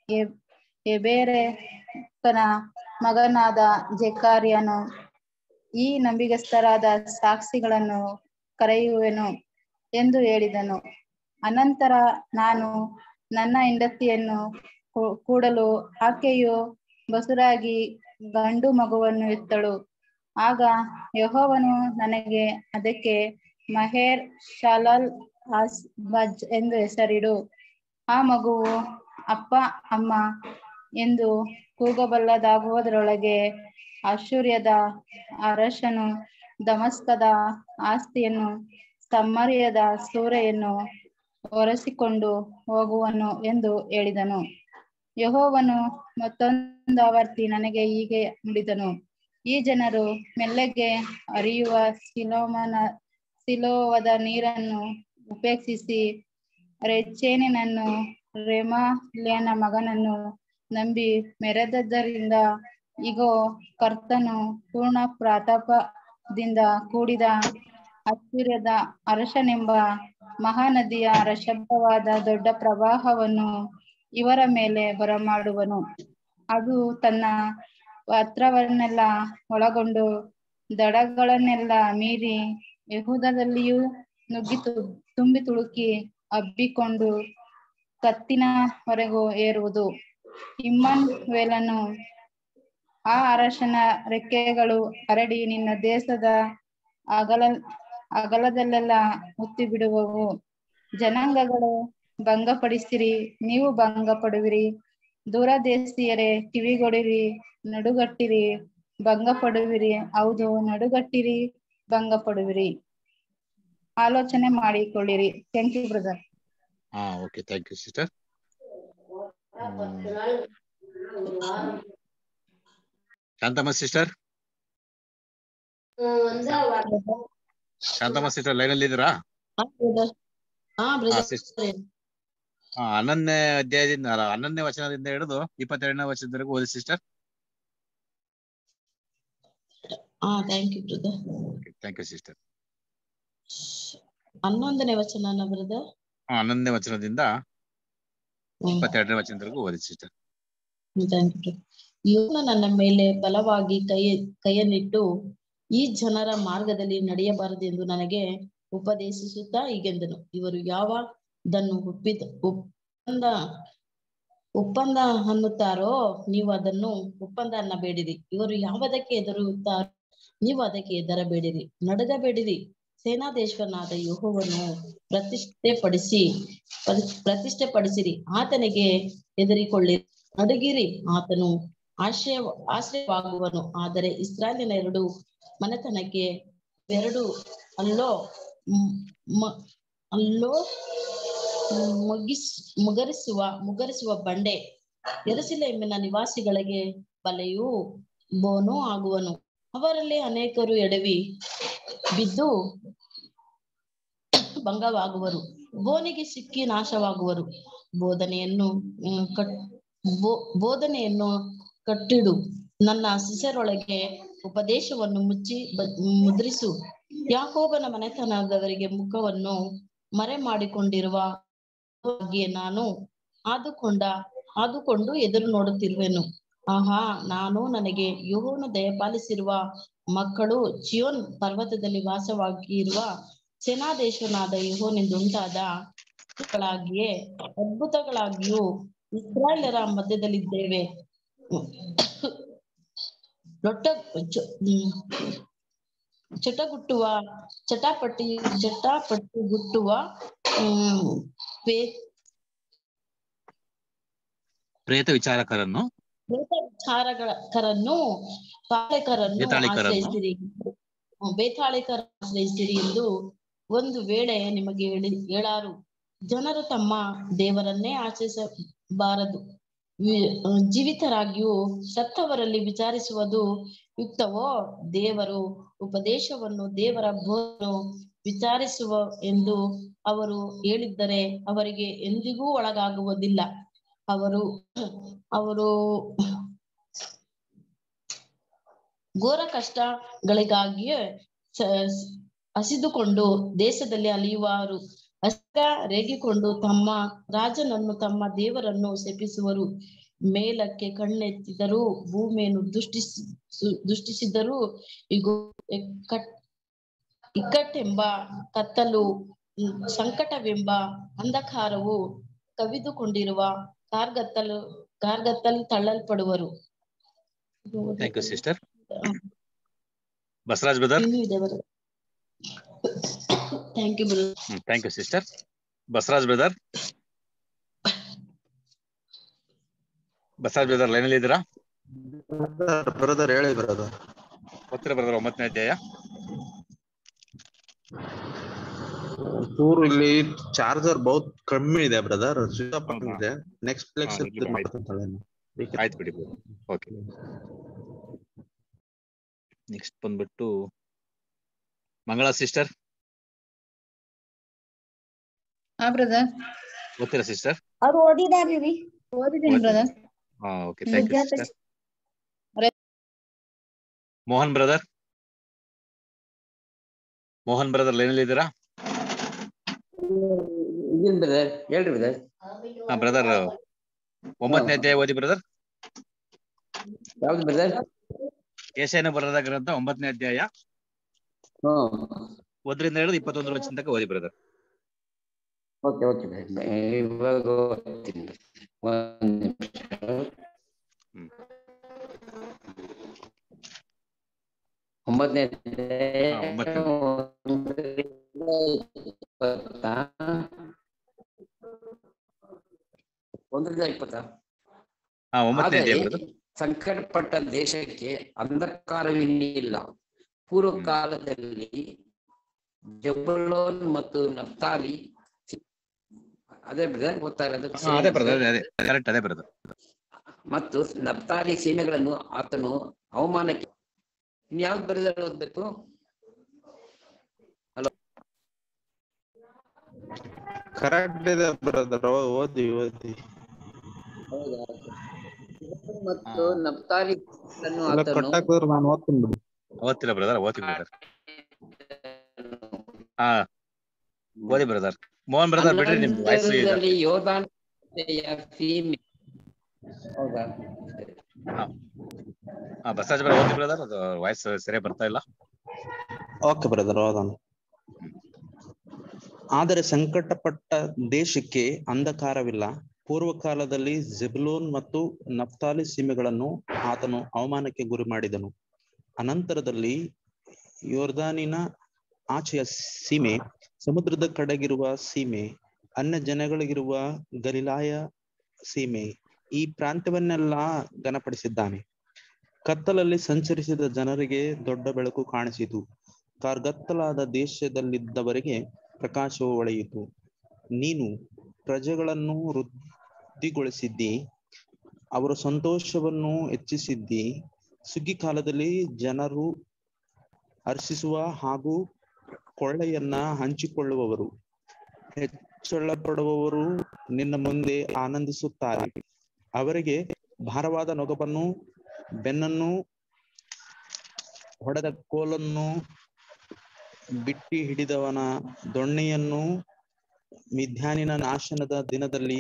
ಎಬೇರೆಕನ ಮಗನಾದ ಜೆಕಾರ್ಯನು ಈ ನಂಬಿಗಸ್ತರಾದ ಸಾಕ್ಷಿಗಳನ್ನು ಕರೆಯುವೆನು ಎಂದು ಹೇಳಿದನು. ಅನಂತರ ನಾನು ನನ್ನ ಹೆಂಡತಿಯನ್ನು ಕೂಡಲು ಆಕೆಯು ಬಸುರಾಗಿ ಗಂಡು ಮಗುವನ್ನು ಹೆತ್ತಳು. ಆಗ ಯೆಹೋವನು ನನಗೆ ಅದಕ್ಕೆ ಮಹೇರ್ ಶಾಲಾಲ್ ಆಸ್ ಬಜ್ ಎಂದು ಹೆಸರಿಡು. ಆ ಮಗುವು ಅಪ್ಪ ಅಮ್ಮ ಎಂದು ಕೂಗಬಲ್ಲದಾಗುವುದರೊಳಗೆ ಅಶ್ಶೂರ್ಯದ ಅರಸನು ದಮಸ್ಕದ ಆಸ್ತಿಯನ್ನು ಸಮಾರ್ಯದ ಸೂರೆಯನ್ನು ಒರೆಸಿಕೊಂಡು ಹೋಗುವನು ಎಂದು ಹೇಳಿದನು. ಯೆಹೋವನು ಮತ್ತೊಂದಾವರ್ತಿ ನನಗೆ ಹೀಗೆ ನುಡಿದನು. ಈ ಜನರು ಮೆಲ್ಲಗೆ ಹರಿಯುವ ಸಿಲೋವದ ನೀರನ್ನು ಉಪೇಕ್ಷಿಸಿ ರೆಚೇನನನ್ನು ರೆಮಲ್ಯನ ಮಗನನ್ನು ನಂಬಿ ಮೆರೆದದ್ದರಿಂದ ಇಗೋ, ಕರ್ತನು ಪೂರ್ಣ ಪ್ರತಾಪದಿಂದ ಕೂಡಿದ ಅಶ್ಶೂರ್ಯದ ಅರಸನೆಂಬ ಮಹಾನದಿಯ ಶಬ್ದವಾದ ದೊಡ್ಡ ಪ್ರವಾಹವನ್ನು ಇವರ ಮೇಲೆ ಬರಮಾಡುವನು. ಅದು ತನ್ನ ಪಾತ್ರವನ್ನೆಲ್ಲ ಒಳಗೊಂಡು ದಡಗಳನ್ನೆಲ್ಲ ಮೀರಿ ಯೆಹೂದದಲ್ಲಿಯೂ ನುಗ್ಗಿ ತುಂಬಿ ತುಳುಕಿ ಹಬ್ಬಿಕೊಂಡು ಕತ್ತಿನವರೆಗೂ ಏರುವುದು. ಇಮ್ಮಾನುವೇಲನು, ಆ ಅರಸನ ರೆಕ್ಕೆಗಳು ಹರಡಿ ನಿನ್ನ ದೇಶದ ಅಗಲದಲ್ಲೆಲ್ಲ ಮುತ್ತಿಬಿಡುವವು. ಜನಾಂಗಗಳು ಭಂಗಪಡಿಸಿರಿ, ನೀವು ಭಂಗಪಡುವಿರಿ. ದೂರದೇಶೀಯರೇ ಕಿವಿಗೊಡಿರಿ, ನಡುಗಟ್ಟಿರಿ, ಭಂಗಪಡುವಿರಿ. ಹೌದು, ನಡುಗಟ್ಟಿರಿ, ಭಂಗಪಡುವಿರಿ. ಆಲೋಚನೆ ಮಾಡಿಕೊಳ್ಳಿರಿ. Thank you brother. Okay, thank you sister. Shantamma sister, Shantamma sister line ಅಲ್ಲಿ ಇದ್ದೀರಾ? 11ನೇ ಅಧ್ಯಾಯದಿಂದ 11ನೇ ವಚನದಿಂದ ಹಿಡಿದು 22ನೇ ವಚನದವರೆಗೂ ಓದಿ sister. Thank you brother. Thank you sister. 11ನೇ ವಚನ ಬ್ರದರ್. 11ನೇ ವಚನದಿಂದ 22ನೇ ವಚನದವರೆಗೂ ಓದಿ ಸಿಸ್ಟರ್. ಇವನು ನನ್ನ ಮೇಲೆ ಬಲವಾಗಿ ಕೈಯನ್ನಿಟ್ಟು ಈ ಜನರ ಮಾರ್ಗದಲ್ಲಿ ನಡೆಯಬಾರದೆಂದು ನನಗೆ ಉಪದೇಶಿಸುತ್ತಾ ಹೀಗೆಂದನು. ಇವರು ಯಾವದನ್ನು ಒಪ್ಪಂದ ಅನ್ನುತ್ತಾರೋ ನೀವು ಅದನ್ನು ಒಪ್ಪಂದ ಅನ್ನಬೇಡಿರಿ. ಇವರು ಯಾವುದಕ್ಕೆ ಹೆದರುತ್ತಾರೋ ನೀವು ಅದಕ್ಕೆ ಹೆದರಬೇಡಿರಿ, ನಡುಗಬೇಡಿರಿ. ಸೇನಾಧೀಶ್ವರನಾದ ಯೆಹೋವನು ಪ್ರತಿಷ್ಠೆಪಡಿಸಿರಿ, ಆತನಿಗೆ ಹೆದರಿಕೊಳ್ಳಿರಿ, ನಡುಗಿರಿ, ಆತನು ಆಶ್ರಯವಾಗುವನು. ಆದರೆ ಇಸ್ರಾಯೇಲಿನ 2 ಮನೆತನಕ್ಕೆ 2 ಅಲ್ಲೋ ಅಲ್ಲೋ ಮುಗರಿಸುವ ಬಂಡೆ. ಯೆರೂಸಲೇಮಿನ ನಿವಾಸಿಗಳಿಗೆ ಬಲೆಯೂ ಬೋನು ಆಗುವನು. ಅವರಲ್ಲಿ ಅನೇಕರು ಎಡವಿ ಬಿದ್ದು ಭಂಗವಾಗುವರು, ಬೋನಿಗೆ ಸಿಕ್ಕಿ ನಾಶವಾಗುವರು. ಬೋಧನೆಯನ್ನು ಕಟ್ಟಿಡು, ನನ್ನ ಶಿಷ್ಯರೊಳಗೆ ಉಪದೇಶವನ್ನು ಮುದ್ರಿಸು. ಯಾಕೋಬನ ಮನೆತನದವರಿಗೆ ಮುಖವನ್ನು ಮರೆ ಮಾಡಿಕೊಂಡಿರುವ ನಾನು ಆದುಕೊಂಡು ಎದುರು ನೋಡುತ್ತಿರುವೆನು. ಆಹಾ, ನಾನು ನನಗೆ ಯೆಹೋವನು ದಯಪಾಲಿಸಿರುವ ಮಕ್ಕಳು, ಚಿಯೋನ್ ಪರ್ವತದಲ್ಲಿ ವಾಸವಾಗಿರುವ ಸೇನಾಧೀಶನಾದ ಯೆಹೋವನಿಂದುಂಟಾದ ಅದ್ಭುತಗಳಾಗಿಯೂ ಇಸ್ರಾಯೇಲ್ಯರ ಮಧ್ಯದಲ್ಲಿದ್ದೇವೆ. ಚಟಾಪಟಿಗುಟ್ಟುವ ಪ್ರೇತ ವಿಚಾರಕರನ್ನು ಬೇತಾಳಿಕರ ಆಶ್ರಯಿಸಿರಿ ಎಂದು ಒಂದು ವೇಳೆ ನಿಮಗೆ ಹೇಳಾರು. ಜನರು ತಮ್ಮ ದೇವರನ್ನೇ ಆಶ್ರಯಿಸಬಾರದು. ಜೀವಿತರಾಗಿಯೂ ಸತ್ತವರಲ್ಲಿ ವಿಚಾರಿಸುವುದು ಯುಕ್ತವೋ? ದೇವರು ಉಪದೇಶವನ್ನು ದೇವರ ಬೋಧನೆಯನ್ನು ವಿಚಾರಿಸುವ ಎಂದು ಅವರು ಹೇಳಿದ್ದರೆ ಅವರಿಗೆ ಎಂದಿಗೂ ಒಳಗಾಗುವುದಿಲ್ಲ. ಅವರು ಘೋರ ಕಷ್ಟಗಳಿಗಾಗಿಯೇ ಹಸಿದುಕೊಂಡು ದೇಶದಲ್ಲಿ ಅಲಿಯುವರು. ರೇಗಿಕೊಂಡು ತಮ್ಮ ರಾಜನನ್ನು ತಮ್ಮ ದೇವರನ್ನು ಶಪಿಸುವರು. ಮೇಲಕ್ಕೆ ಕಣ್ಣೆತ್ತಿದರೂ ಭೂಮಿಯನ್ನು ದೃಷ್ಟಿಸಿದರೂ ಈಗ ಇಕ್ಕಟ್ಟೆಂಬ ಕತ್ತಲು, ಸಂಕಟವೆಂಬ ಅಂಧಕಾರವು ಕವಿದುಕೊಂಡಿರುವ ಕಾರ್ಗತ್ತಲು ತಳ್ಳಲ್ಪಡುವರು. Thank you sister. Basavaraj brother. Thank you sister. Basavaraj brother line ಅಲ್ಲಿ ಇದ್ದೀರಾ? ಬ್ರದರ್ ಹೇಳಿ ಬ್ರದರ್. ಗೊತ್ತಿರ ಬ್ರದರ್ 9ನೇ ಅಧ್ಯಾಯ. ಚೂರು ಇಲ್ಲಿ ಚಾರ್ಜರ್ ಬಹುತ್ ಕಮ್ಮಿ ಇದೆ ಬ್ರದರ್, ಸ್ವಿಚ್ ಆಫ್ ಇದೆ. ನೆಕ್ಸ್ಟ್ ಪ್ಲೇಸ್ ಆಯ್ತು ಬಿಡಿ. ಓಕೆ, ನೆಕ್ಸ್ಟ್ ಬಂದ್ಬಿಟ್ಟು ಮಂಗಳಾ ಸಿಸ್ಟರ್. ಬ್ರದರ್ ಗೊತ್ತಿರ ಸಿಸ್ಟರ್? ಅವ್ರು ಓದಿದಾರಿ. ಓದಿದ್ದೀನಿ brother. Okay, thank you sister. Mohan brother line ಅಲ್ಲಿ ಇದ್ದೀರಾ? ಬ್ರದರ್ ಹೇಳ್ರಿ ಬ್ರದರ್. ಬ್ರದರ್ 9ನೇ ಅಧ್ಯಾಯ ಓದಿ ಬ್ರದರ್. ಯಾವ್ದು ಬ್ರದರ್? ಯೆಶಾಯನ ಬರೆದ ಗ್ರಂಥ 9ನೇ ಅಧ್ಯಾಯ 1ರಿಂದ ಹಿಡಿದು 21 ವಚನ ತನಕ ಓದಿ ಬ್ರದರ್. ಓಕೆ ಇವಾಗ ಓದ್ತೀನಿ. 9ನೇ ಅಧ್ಯಾಯ 1ರಿಂದ 20. ಸಂಕಟಪಟ್ಟ ದೇಶಕ್ಕೆ ಅಂಧಕಾರವಿಲ್ಲ. ಪೂರ್ವ ಕಾಲದಲ್ಲಿ ಜಬುಲೋನ್ ಮತ್ತು ನಫ್ತಾಲಿ, ಅದೇ ಬ್ರದರ್ ಓದ್ತಾ ಇರೋದು, ಮತ್ತು ನಫ್ತಾಲಿ ಸೀಮೆಗಳನ್ನು ಆತನು ಅವಮಾನಕ್ಕೆ. ಇನ್ಯಾವ್ದು ಬ್ರದರ್ ಓದ್ಬೇಕು? ಹಲೋ, ಕರೆಕ್ಟ್ ಇದೆ ಬ್ರದರ್, ಓದಿ. ಹೌದಾ? ಮತ್ತು ನಫ್ತಾಲಿ ಓದ್ತಿಲ್ಲ ಬ್ರದರ್, ಓದಿ ಬ್ರದರ್. ಓದಿ ಬ್ರದರ್. ಮೋಹನ್ ಬ್ರದರ್ ಬಿಡ್ರಿ, ನಿಮ್ದು ವಾಯ್ಸ್ ಯೋಧಾನ್ ಸೀಮೆ. ಹೌದಾ? ಬಸವರಾಜ್ ಬ್ರದರ್ ಓದಿ ಬ್ರದರ್, ಅದು ವಾಯ್ಸ್ ಸರಿಯಾಗಿ ಬರ್ತಾ ಇಲ್ಲ. ಓಕೆ ಬ್ರದರ್, ಓದೋಣ. ಆದರೆ ಸಂಕಟಪಟ್ಟ ದೇಶಕ್ಕೆ ಅಂಧಕಾರವಿಲ್ಲ. ಪೂರ್ವ ಕಾಲದಲ್ಲಿ ಜೆಬುಲೂನ್ ಮತ್ತು ನಫ್ತಾಲಿ ಸೀಮೆಗಳನ್ನು ಆತನು ಅವಮಾನಕ್ಕೆ ಗುರಿ ಮಾಡಿದನು. ಅನಂತರದಲ್ಲಿ ಯೋರ್ದಾನಿನ ಆಚೆಯ ಸೀಮೆ, ಸಮುದ್ರದ ಕಡೆಗಿರುವ ಸೀಮೆ, ಅನ್ಯ ಜನಗಳಿಗಿರುವ ಗಲಿಲಾಯ ಸೀಮೆ, ಈ ಪ್ರಾಂತ್ಯವನ್ನೆಲ್ಲ ಘನಪಡಿಸಿದ್ದಾನೆ. ಕತ್ತಲಲ್ಲಿ ಸಂಚರಿಸಿದ ಜನರಿಗೆ ದೊಡ್ಡ ಬೆಳಕು ಕಾಣಿಸಿತು. ಕಾರ್ಗತ್ತಲಾದ ದೇಶದಲ್ಲಿದ್ದವರಿಗೆ ಪ್ರಕಾಶವು ಹೊಳೆಯಿತು. ನೀನು ಪ್ರಜೆಗಳನ್ನು ವೃದ್ಧಿಗೊಳಿಸಿದ್ದಿ, ಅವರ ಸಂತೋಷವನ್ನು ಹೆಚ್ಚಿಸಿದ್ದಿ. ಸುಗ್ಗಿ ಕಾಲದಲ್ಲಿ ಜನರು ಹರ್ಷಿಸುವ ಹಾಗೂ ಕೊಳ್ಳೆಯನ್ನ ಹಂಚಿಕೊಳ್ಳುವವರು, ಹೆಚ್ಚಳ ಪಡುವವರು ನಿನ್ನ ಮುಂದೆ ಆನಂದಿಸುತ್ತಾರೆ. ಅವರಿಗೆ ಭಾರವಾದ ನೊಗವನ್ನು, ಬೆನ್ನನ್ನು ಹೊಡೆದ ಕೋಲನ್ನು, ಬಿಟ್ಟಿ ಹಿಡಿದವನ ದೊಣ್ಣೆಯನ್ನು ಮಿದ್ಯಾನಿನ ನಾಶನದ ದಿನದಲ್ಲಿ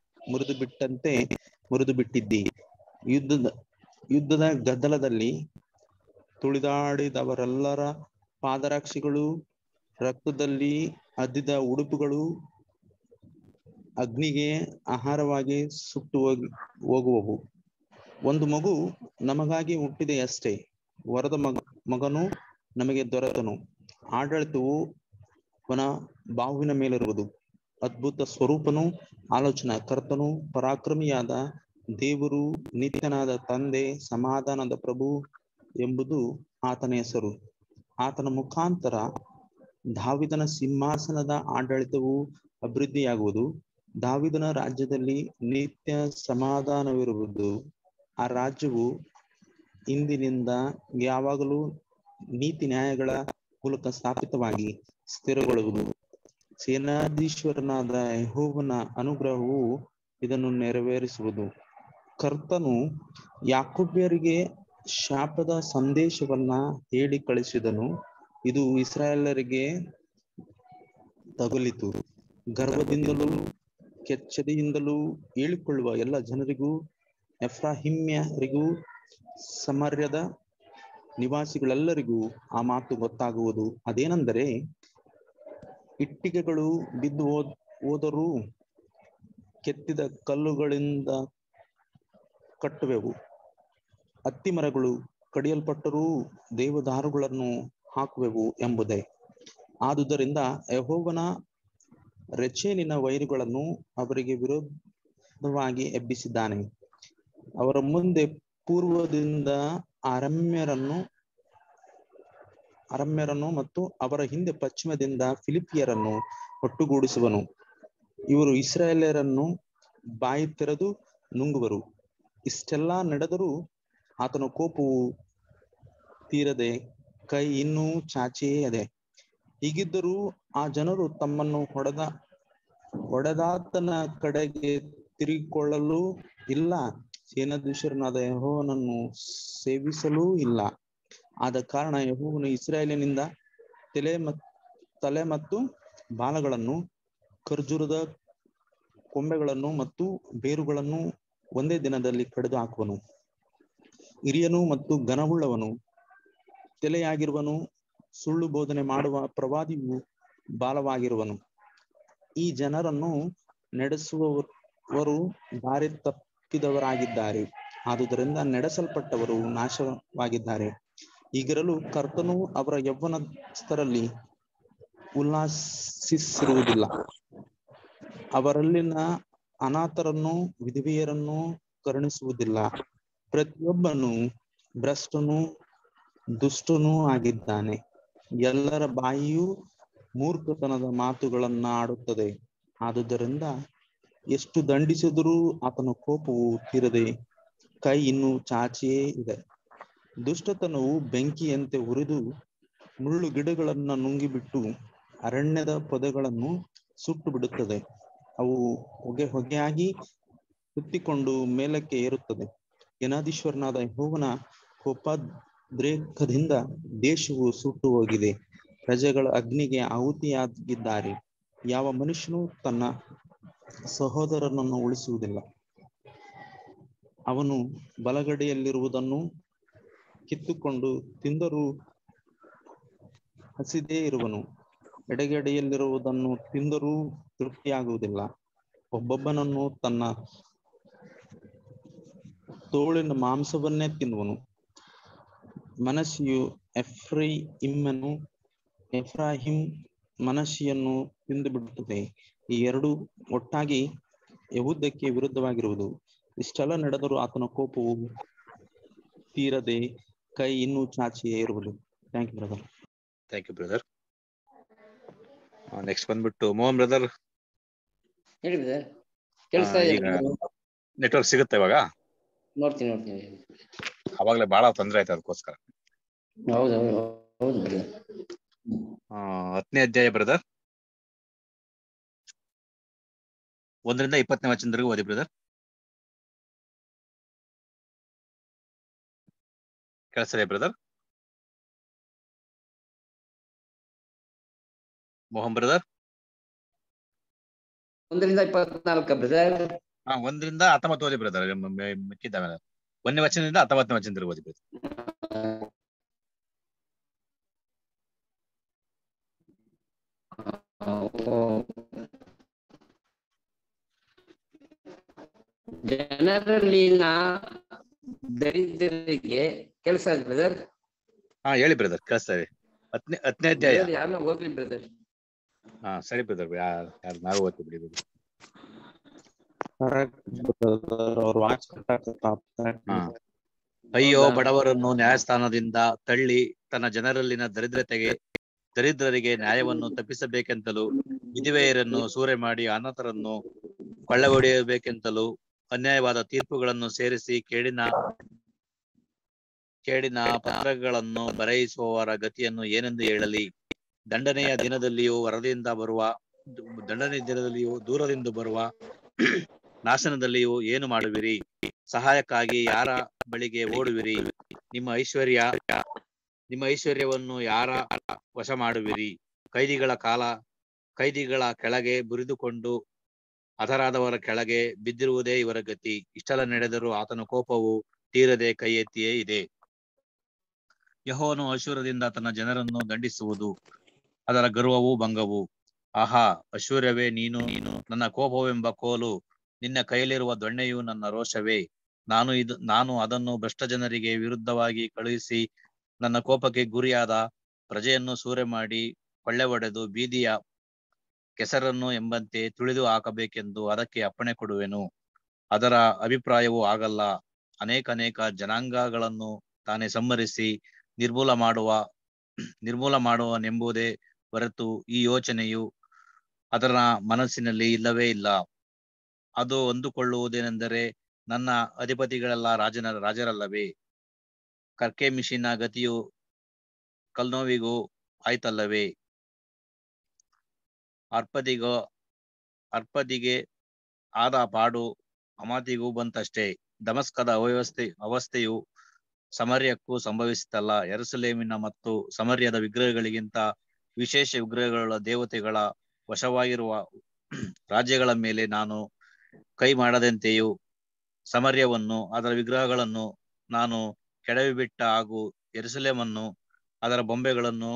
ಮುರಿದು ಬಿಟ್ಟಿದ್ದಿ. ಯುದ್ಧದ ಗದ್ದಲದಲ್ಲಿ ತುಳಿದಾಡಿದವರೆಲ್ಲರ ಪಾದರಕ್ಷೆಗಳು, ರಕ್ತದಲ್ಲಿ ಅದ್ದಿದ ಉಡುಪುಗಳು ಅಗ್ನಿಗೆ ಆಹಾರವಾಗಿ ಸುಟ್ಟು ಹೋಗುವವು. ಒಂದು ಮಗು ನಮಗಾಗಿ ಹುಟ್ಟಿದೆಯಷ್ಟೇ, ವರದ ಮಗನು ನಮಗೆ ದೊರೆತನು. ಆಡಳಿತವು ಅವನ ಬಾಹುವಿನ ಮೇಲಿರುವುದು. ಅದ್ಭುತ ಸ್ವರೂಪನು, ಆಲೋಚನಾ ಕರ್ತನು, ಪರಾಕ್ರಮಿಯಾದ ದೇವರು, ನಿತ್ಯನಾದ ತಂದೆ, ಸಮಾಧಾನದ ಪ್ರಭು ಎಂಬುದು ಆತನ ಹೆಸರು. ಆತನ ಮುಖಾಂತರ ದಾವೀದನ ಸಿಂಹಾಸನದ ಆಡಳಿತವು ಅಭಿವೃದ್ಧಿಯಾಗುವುದು. ದಾವೀದನ ರಾಜ್ಯದಲ್ಲಿ ನಿತ್ಯ ಸಮಾಧಾನವಿರುವುದು. ಆ ರಾಜ್ಯವು ಇಂದಿನಿಂದ ಯಾವಾಗಲೂ ನೀತಿ ನ್ಯಾಯಗಳ ಮೂಲಕ ಸ್ಥಾಪಿತವಾಗಿ ಸ್ಥಿರಗೊಳ್ಳುವುದು. ಸೇನಾಧೀಶ್ವರನಾದ ಯೆಹೋವನ ಅನುಗ್ರಹವು ಇದನ್ನು ನೆರವೇರಿಸುವುದು. ಕರ್ತನು ಯಾಕೋಬ್ಯರಿಗೆ ಶಾಪದ ಸಂದೇಶವನ್ನ ಹೇಳಿ ಕಳಿಸಿದನು. ಇದು ಇಸ್ರಾಯೇಲರಿಗೆ ತಗುಲಿತು. ಗರ್ವದಿಂದಲೂ ಕೆಚ್ಚೆದೆಯಿಂದಲೂ ಹೇಳಿಕೊಳ್ಳುವ ಎಲ್ಲ ಜನರಿಗೂ, ಎಫ್ರಾಹಿಮ್ಯರಿಗೂ, ಸಮಾರ್ಯದ ನಿವಾಸಿಗಳೆಲ್ಲರಿಗೂ ಆ ಮಾತು ಗೊತ್ತಾಗುವುದು. ಅದೇನೆಂದರೆ, ಇಟ್ಟಿಗೆಗಳು ಬಿದ್ದು ಹೋದರೂ ಕೆತ್ತಿದ ಕಲ್ಲುಗಳಿಂದ ಕಟ್ಟುವೆವು. ಅತ್ತಿ ಮರಗಳು ಕಡಿಯಲ್ಪಟ್ಟರೂ ದೇವದಾರುಗಳನ್ನು ಹಾಕುವೆವು ಎಂಬುದೇ. ಆದುದರಿಂದ ಯೆಹೋವನ ರೆಚೇನಿನ ವೈರಿಗಳನ್ನು ಅವರಿಗೆ ವಿರೋಧವಾಗಿ ಎಬ್ಬಿಸಿದ್ದಾನೆ. ಅವರ ಮುಂದೆ ಪೂರ್ವದಿಂದ ಅರಾಮ್ಯರನ್ನು ಮತ್ತು ಅವರ ಹಿಂದೆ ಪಶ್ಚಿಮದಿಂದ ಫಿಲಿಷ್ಟಿಯರನ್ನು ಒಟ್ಟುಗೂಡಿಸುವನು. ಇವರು ಇಸ್ರಾಯೇಲ್ಯರನ್ನು ಬಾಯಿ ತೆರೆದು ನುಂಗುವರು. ಇಷ್ಟೆಲ್ಲ ನಡೆದರೂ ಆತನ ಕೋಪವು ತೀರದೆ, ಕೈ ಇನ್ನೂ ಚಾಚಿಯೇ ಇದೆ. ಹೀಗಿದ್ದರೂ ಆ ಜನರು ತಮ್ಮನ್ನು ಹೊಡೆದಾತನ ಕಡೆಗೆ ತಿರುಗಿಕೊಳ್ಳಲೂ ಇಲ್ಲ, ಸೇನಾಧೀಶ್ವರನಾದ ಯೆಹೋವನನ್ನು ಸೇವಿಸಲೂ ಇಲ್ಲ. ಆದ ಕಾರಣ ಯೆಹೋವನು ಇಸ್ರಾಯೇಲಿನಿಂದ ತಲೆ ಮತ್ತು ಬಾಲಗಳನ್ನು, ಖರ್ಜೂರದ ಕೊಂಬೆಗಳನ್ನು ಮತ್ತು ಬೇರುಗಳನ್ನು ಒಂದೇ ದಿನದಲ್ಲಿ ಕಡಿದು ಹಾಕುವನು. ಹಿರಿಯನು ಮತ್ತು ಘನವುಳ್ಳವನು ತಲೆಯಾಗಿರುವನು, ಸುಳ್ಳು ಬೋಧನೆ ಮಾಡುವ ಪ್ರವಾದಿಯು ಬಾಲವಾಗಿರುವನು. ಈ ಜನರನ್ನು ನಡೆಸುವವರು ದಾರಿ ತಪ್ಪಿದವರಾಗಿದ್ದಾರೆ, ಆದುದರಿಂದ ನಡೆಸಲ್ಪಟ್ಟವರು ನಾಶವಾಗಿದ್ದಾರೆ. ಹೀಗಿರಲು ಕರ್ತನು ಅವರ ಯೌವನಸ್ಥರಲ್ಲಿ ಉಲ್ಲಾಸಿಸಿರುವುದಿಲ್ಲ. ಅವರಲ್ಲಿನ ಅನಾಥರನ್ನು, ವಿಧವೆಯರನ್ನು ಕರುಣಿಸುವುದಿಲ್ಲ. ಪ್ರತಿಯೊಬ್ಬನು ಭ್ರಷ್ಟನೂ ದುಷ್ಟನೂ ಆಗಿದ್ದಾನೆ. ಎಲ್ಲರ ಬಾಯಿಯೂ ಮೂರ್ಖತನದ ಮಾತುಗಳನ್ನ ಆಡುತ್ತದೆ. ಆದುದರಿಂದ ಎಷ್ಟು ದಂಡಿಸಿದರೂ ಆತನ ಕೋಪವು ತೀರದೆ, ಕೈ ಇನ್ನೂ ಚಾಚಿಯೇ ಇದೆ. ದುಷ್ಟತನವು ಬೆಂಕಿಯಂತೆ ಉರಿದು ಮುಳ್ಳು ಗಿಡಗಳನ್ನ ನುಂಗಿಬಿಟ್ಟು ಅರಣ್ಯದ ಪೊದೆಗಳನ್ನು ಸುಟ್ಟು ಬಿಡುತ್ತದೆ. ಅವು ಹೊಗೆಯಾಗಿ ಹೊತ್ತಿಕೊಂಡು ಮೇಲಕ್ಕೆ ಏರುತ್ತದೆ. ಸೇನಾಧೀಶ್ವರನಾದ ಯೆಹೋವನ ಕೋಪೋದ್ರೇಕದಿಂದ ದೇಶವು ಸುಟ್ಟು ಹೋಗಿದೆ. ಪ್ರಜೆಗಳು ಅಗ್ನಿಗೆ ಆಹುತಿಯಾಗಿದ್ದಾರೆ. ಯಾವ ಮನುಷ್ಯನು ತನ್ನ ಸಹೋದರನನ್ನು ಉಳಿಸುವುದಿಲ್ಲ. ಅವನು ಬಲಗಡೆಯಲ್ಲಿರುವುದನ್ನು ಕಿತ್ತುಕೊಂಡು ತಿಂದರೂ ಹಸಿದೇ ಇರುವನು, ಎಡಗಡೆಯಲ್ಲಿರುವುದನ್ನು ತಿಂದರೂ ತೃಪ್ತಿಯಾಗುವುದಿಲ್ಲ. ಒಬ್ಬೊಬ್ಬನನ್ನು ತನ್ನ ತೋಳಿನ ಮಾಂಸವನ್ನೇ ತಿನ್ನುವನು. ಮನಸ್ಸೆಯು ಎಫ್ರಾಹಿಂ ಮನಸ್ಸೆಯನ್ನು ತಿಂದು ಬಿಡುತ್ತದೆ. ಈ ಎರಡು ಒಟ್ಟಾಗಿ ಯೆಹೂದಕ್ಕೆ ವಿರುದ್ಧವಾಗಿರುವುದು. ಇಷ್ಟೆಲ್ಲ ನಡೆದರೂ ಆತನ ಕೋಪವು ತೀರದೆ, ಕೈ ಇನ್ನೂ ಚಾಚಿಯೇ ಇರುವುದು. Thank you brother. Thank you brother. Next ಬಂದ್ಬಿಟ್ಟು ಮೋಹನ್ ಬ್ರದರ್. ಹೇಳಿ ಬ್ರದರ್, ಕೇಳಿಸ್ತಾ ಈಗ ಇದೆ? ನೆಟ್ವರ್ಕ್ ಸಿಗುತ್ತೆ ಇವಾಗ? ನೋಡ್ತೀನಿ. ಅವಾಗ್ಲೇ ಬಹಳ ತೊಂದರೆ ಆಯ್ತು, ಅದಕ್ಕೋಸ್ಕರ. ಹೌದು ಬ್ರದರ್. 10ನೇ ಅಧ್ಯಾಯ ಬ್ರದರ್, 1ರಿಂದ 20ನೇ ವಚನದವರೆಗೂ ಓದಿ ಬ್ರದರ್. ಕೇಳಿಸ್ತದೆ ಬ್ರದರ್? ಮೋಹನ್ ಬ್ರದರ್. 1ರಿಂದ 24 ಬ್ರದರ್. 1ರಿಂದ 19 ಓದಿ ಬ್ರದರ್. ಮಿಕ್ಕಿದ್ದ ಮೇಲೆ 1ನೇ ವಚನದಿಂದ 19ನೇ ವಚನದವರೆಗೂ ಓದಿ ಬ್ರದರ್. ಜನರಲ್ಲಿನ ದರಿದ್ರರಿಗೆ ಕೆಲಸ ಬ್ರದರ್. ಹೇಳಿ ಬ್ರದರ್, ಕೇಳಿಸ್ತಾ ಇದೆ. 10ನೇ ಅಧ್ಯಾಯ. ಯಾರನ್ನ ಹೋಗ್ಲಿ ಬ್ರದರ್. ಸರಿ ಬ್ರದರ್, ಯಾರು ನಾವು ಓದ್ತೀವಿ ಬಿಡಿ ಬ್ರದರ್. ಅಯ್ಯೋ, ಬಡವರನ್ನು ನ್ಯಾಯಸ್ಥಾನದಿಂದ ತಳ್ಳಿ ತನ್ನ ಜನರಲ್ಲಿನ ದರಿದ್ರರಿಗೆ ನ್ಯಾಯವನ್ನು ತಪ್ಪಿಸಬೇಕೆಂತಲೂ, ವಿಧವೆಯರನ್ನು ಸೂರೆ ಮಾಡಿ ಅನಾಥರನ್ನು ಕೊಳ್ಳೆ ಹೊಡೆಯಬೇಕೆಂತಲೂ, ಅನ್ಯಾಯವಾದ ತೀರ್ಪುಗಳನ್ನು ಸೇರಿಸಿ ಕೇಡಿನ ಪತ್ರಗಳನ್ನು ಬರೆಯಿಸುವವರ ಗತಿಯನ್ನು ಏನೆಂದು ಹೇಳಲಿ? ದಂಡನೆಯ ದಿನದಲ್ಲಿಯೂ ದೂರದಿಂದ ಬರುವ ನಾಶನದಲ್ಲಿಯೂ ಏನು ಮಾಡುವಿರಿ? ಸಹಾಯಕ್ಕಾಗಿ ಯಾರ ಬಳಿಗೆ ಓಡುವಿರಿ? ನಿಮ್ಮ ಐಶ್ವರ್ಯವನ್ನು ಯಾರ ವಶ ಮಾಡುವಿರಿ? ಕೈದಿಗಳ ಕೆಳಗೆ ಬುರಿದುಕೊಂಡು ಅಧರಾದವರ ಕೆಳಗೆ ಬಿದ್ದಿರುವುದೇ ಇವರ ಗತಿ. ಇಷ್ಟೆಲ್ಲ ನಡೆದರೂ ಆತನ ಕೋಪವು ತೀರದೆ ಕೈ ಎತ್ತಿಯೇ ಇದೆ. ಯೆಹೋವನು ಅಶ್ಶೂರದಿಂದ ತನ್ನ ಜನರನ್ನು ದಂಡಿಸುವುದು, ಅದರ ಗರ್ವವೂ ಭಂಗವು. ಆಹಾ, ಅಶ್ಶೂರವೇ, ನೀನು ನನ್ನ ಕೋಪವೆಂಬ ಕೋಲು, ನಿನ್ನ ಕೈಯಲ್ಲಿರುವ ದೊಣ್ಣೆಯು ನನ್ನ ರೋಷವೇ. ನಾನು ಅದನ್ನು ಭ್ರಷ್ಟ ಜನರಿಗೆ ವಿರುದ್ಧವಾಗಿ ಕಳುಹಿಸಿ ನನ್ನ ಕೋಪಕ್ಕೆ ಗುರಿಯಾದ ಪ್ರಜೆಯನ್ನು ಸೂರೆ ಮಾಡಿ ಕೊಳ್ಳೆ ಹೊಡೆದು ಬೀದಿಯ ಕೆಸರನ್ನು ಎಂಬಂತೆ ತುಳಿದು ಹಾಕಬೇಕೆಂದು ಅದಕ್ಕೆ ಅಪ್ಪಣೆ ಕೊಡುವೆನು. ಅದರ ಅಭಿಪ್ರಾಯವೂ ಆಗಲ್ಲ. ಅನೇಕ ಜನಾಂಗಗಳನ್ನು ತಾನೇ ಸಂಹರಿಸಿ ನಿರ್ಮೂಲ ಮಾಡುವನೆಂಬುದೇ ಹೊರತು ಈ ಯೋಚನೆಯು ಅದರ ಮನಸ್ಸಿನಲ್ಲಿ ಇಲ್ಲವೇ ಇಲ್ಲ. ಅದು ಅಂದುಕೊಳ್ಳುವುದೇನೆಂದರೆ, ನನ್ನ ಅಧಿಪತಿಗಳೆಲ್ಲ ರಾಜರಲ್ಲವೇ? ಕರ್ಕೆಮಿಷಿನ ಗತಿಯು ಕಲ್ನೋವಿಗೂ ಆಯ್ತಲ್ಲವೇ? ಅರ್ಪದಿಗೆ ಆದ ಪಾಡು ಹಮಾತಿಗೂ ಬಂತಷ್ಟೇ. ದಮಸ್ಕದ ಅವಸ್ಥೆಯು ಸಮರ್ಯಕ್ಕೂ ಸಂಭವಿಸಿತಲ್ಲ. ಯೆರೂಸಲೇಮಿನ ಮತ್ತು ಸಮರ್ಯದ ವಿಗ್ರಹಗಳಿಗಿಂತ ವಿಶೇಷ ವಿಗ್ರಹಗಳ ದೇವತೆಗಳ ವಶವಾಗಿರುವ ರಾಜ್ಯಗಳ ಮೇಲೆ ನಾನು ಕೈ ಮಾಡದಂತೆಯೂ, ಸಮರ್ಯವನ್ನು ಅದರ ವಿಗ್ರಹಗಳನ್ನು ನಾನು ಕೆಡವಿಬಿಟ್ಟ ಹಾಗೂ ಯೆರೂಸಲೇಮನ್ನು ಅದರ ಬೊಂಬೆಗಳನ್ನು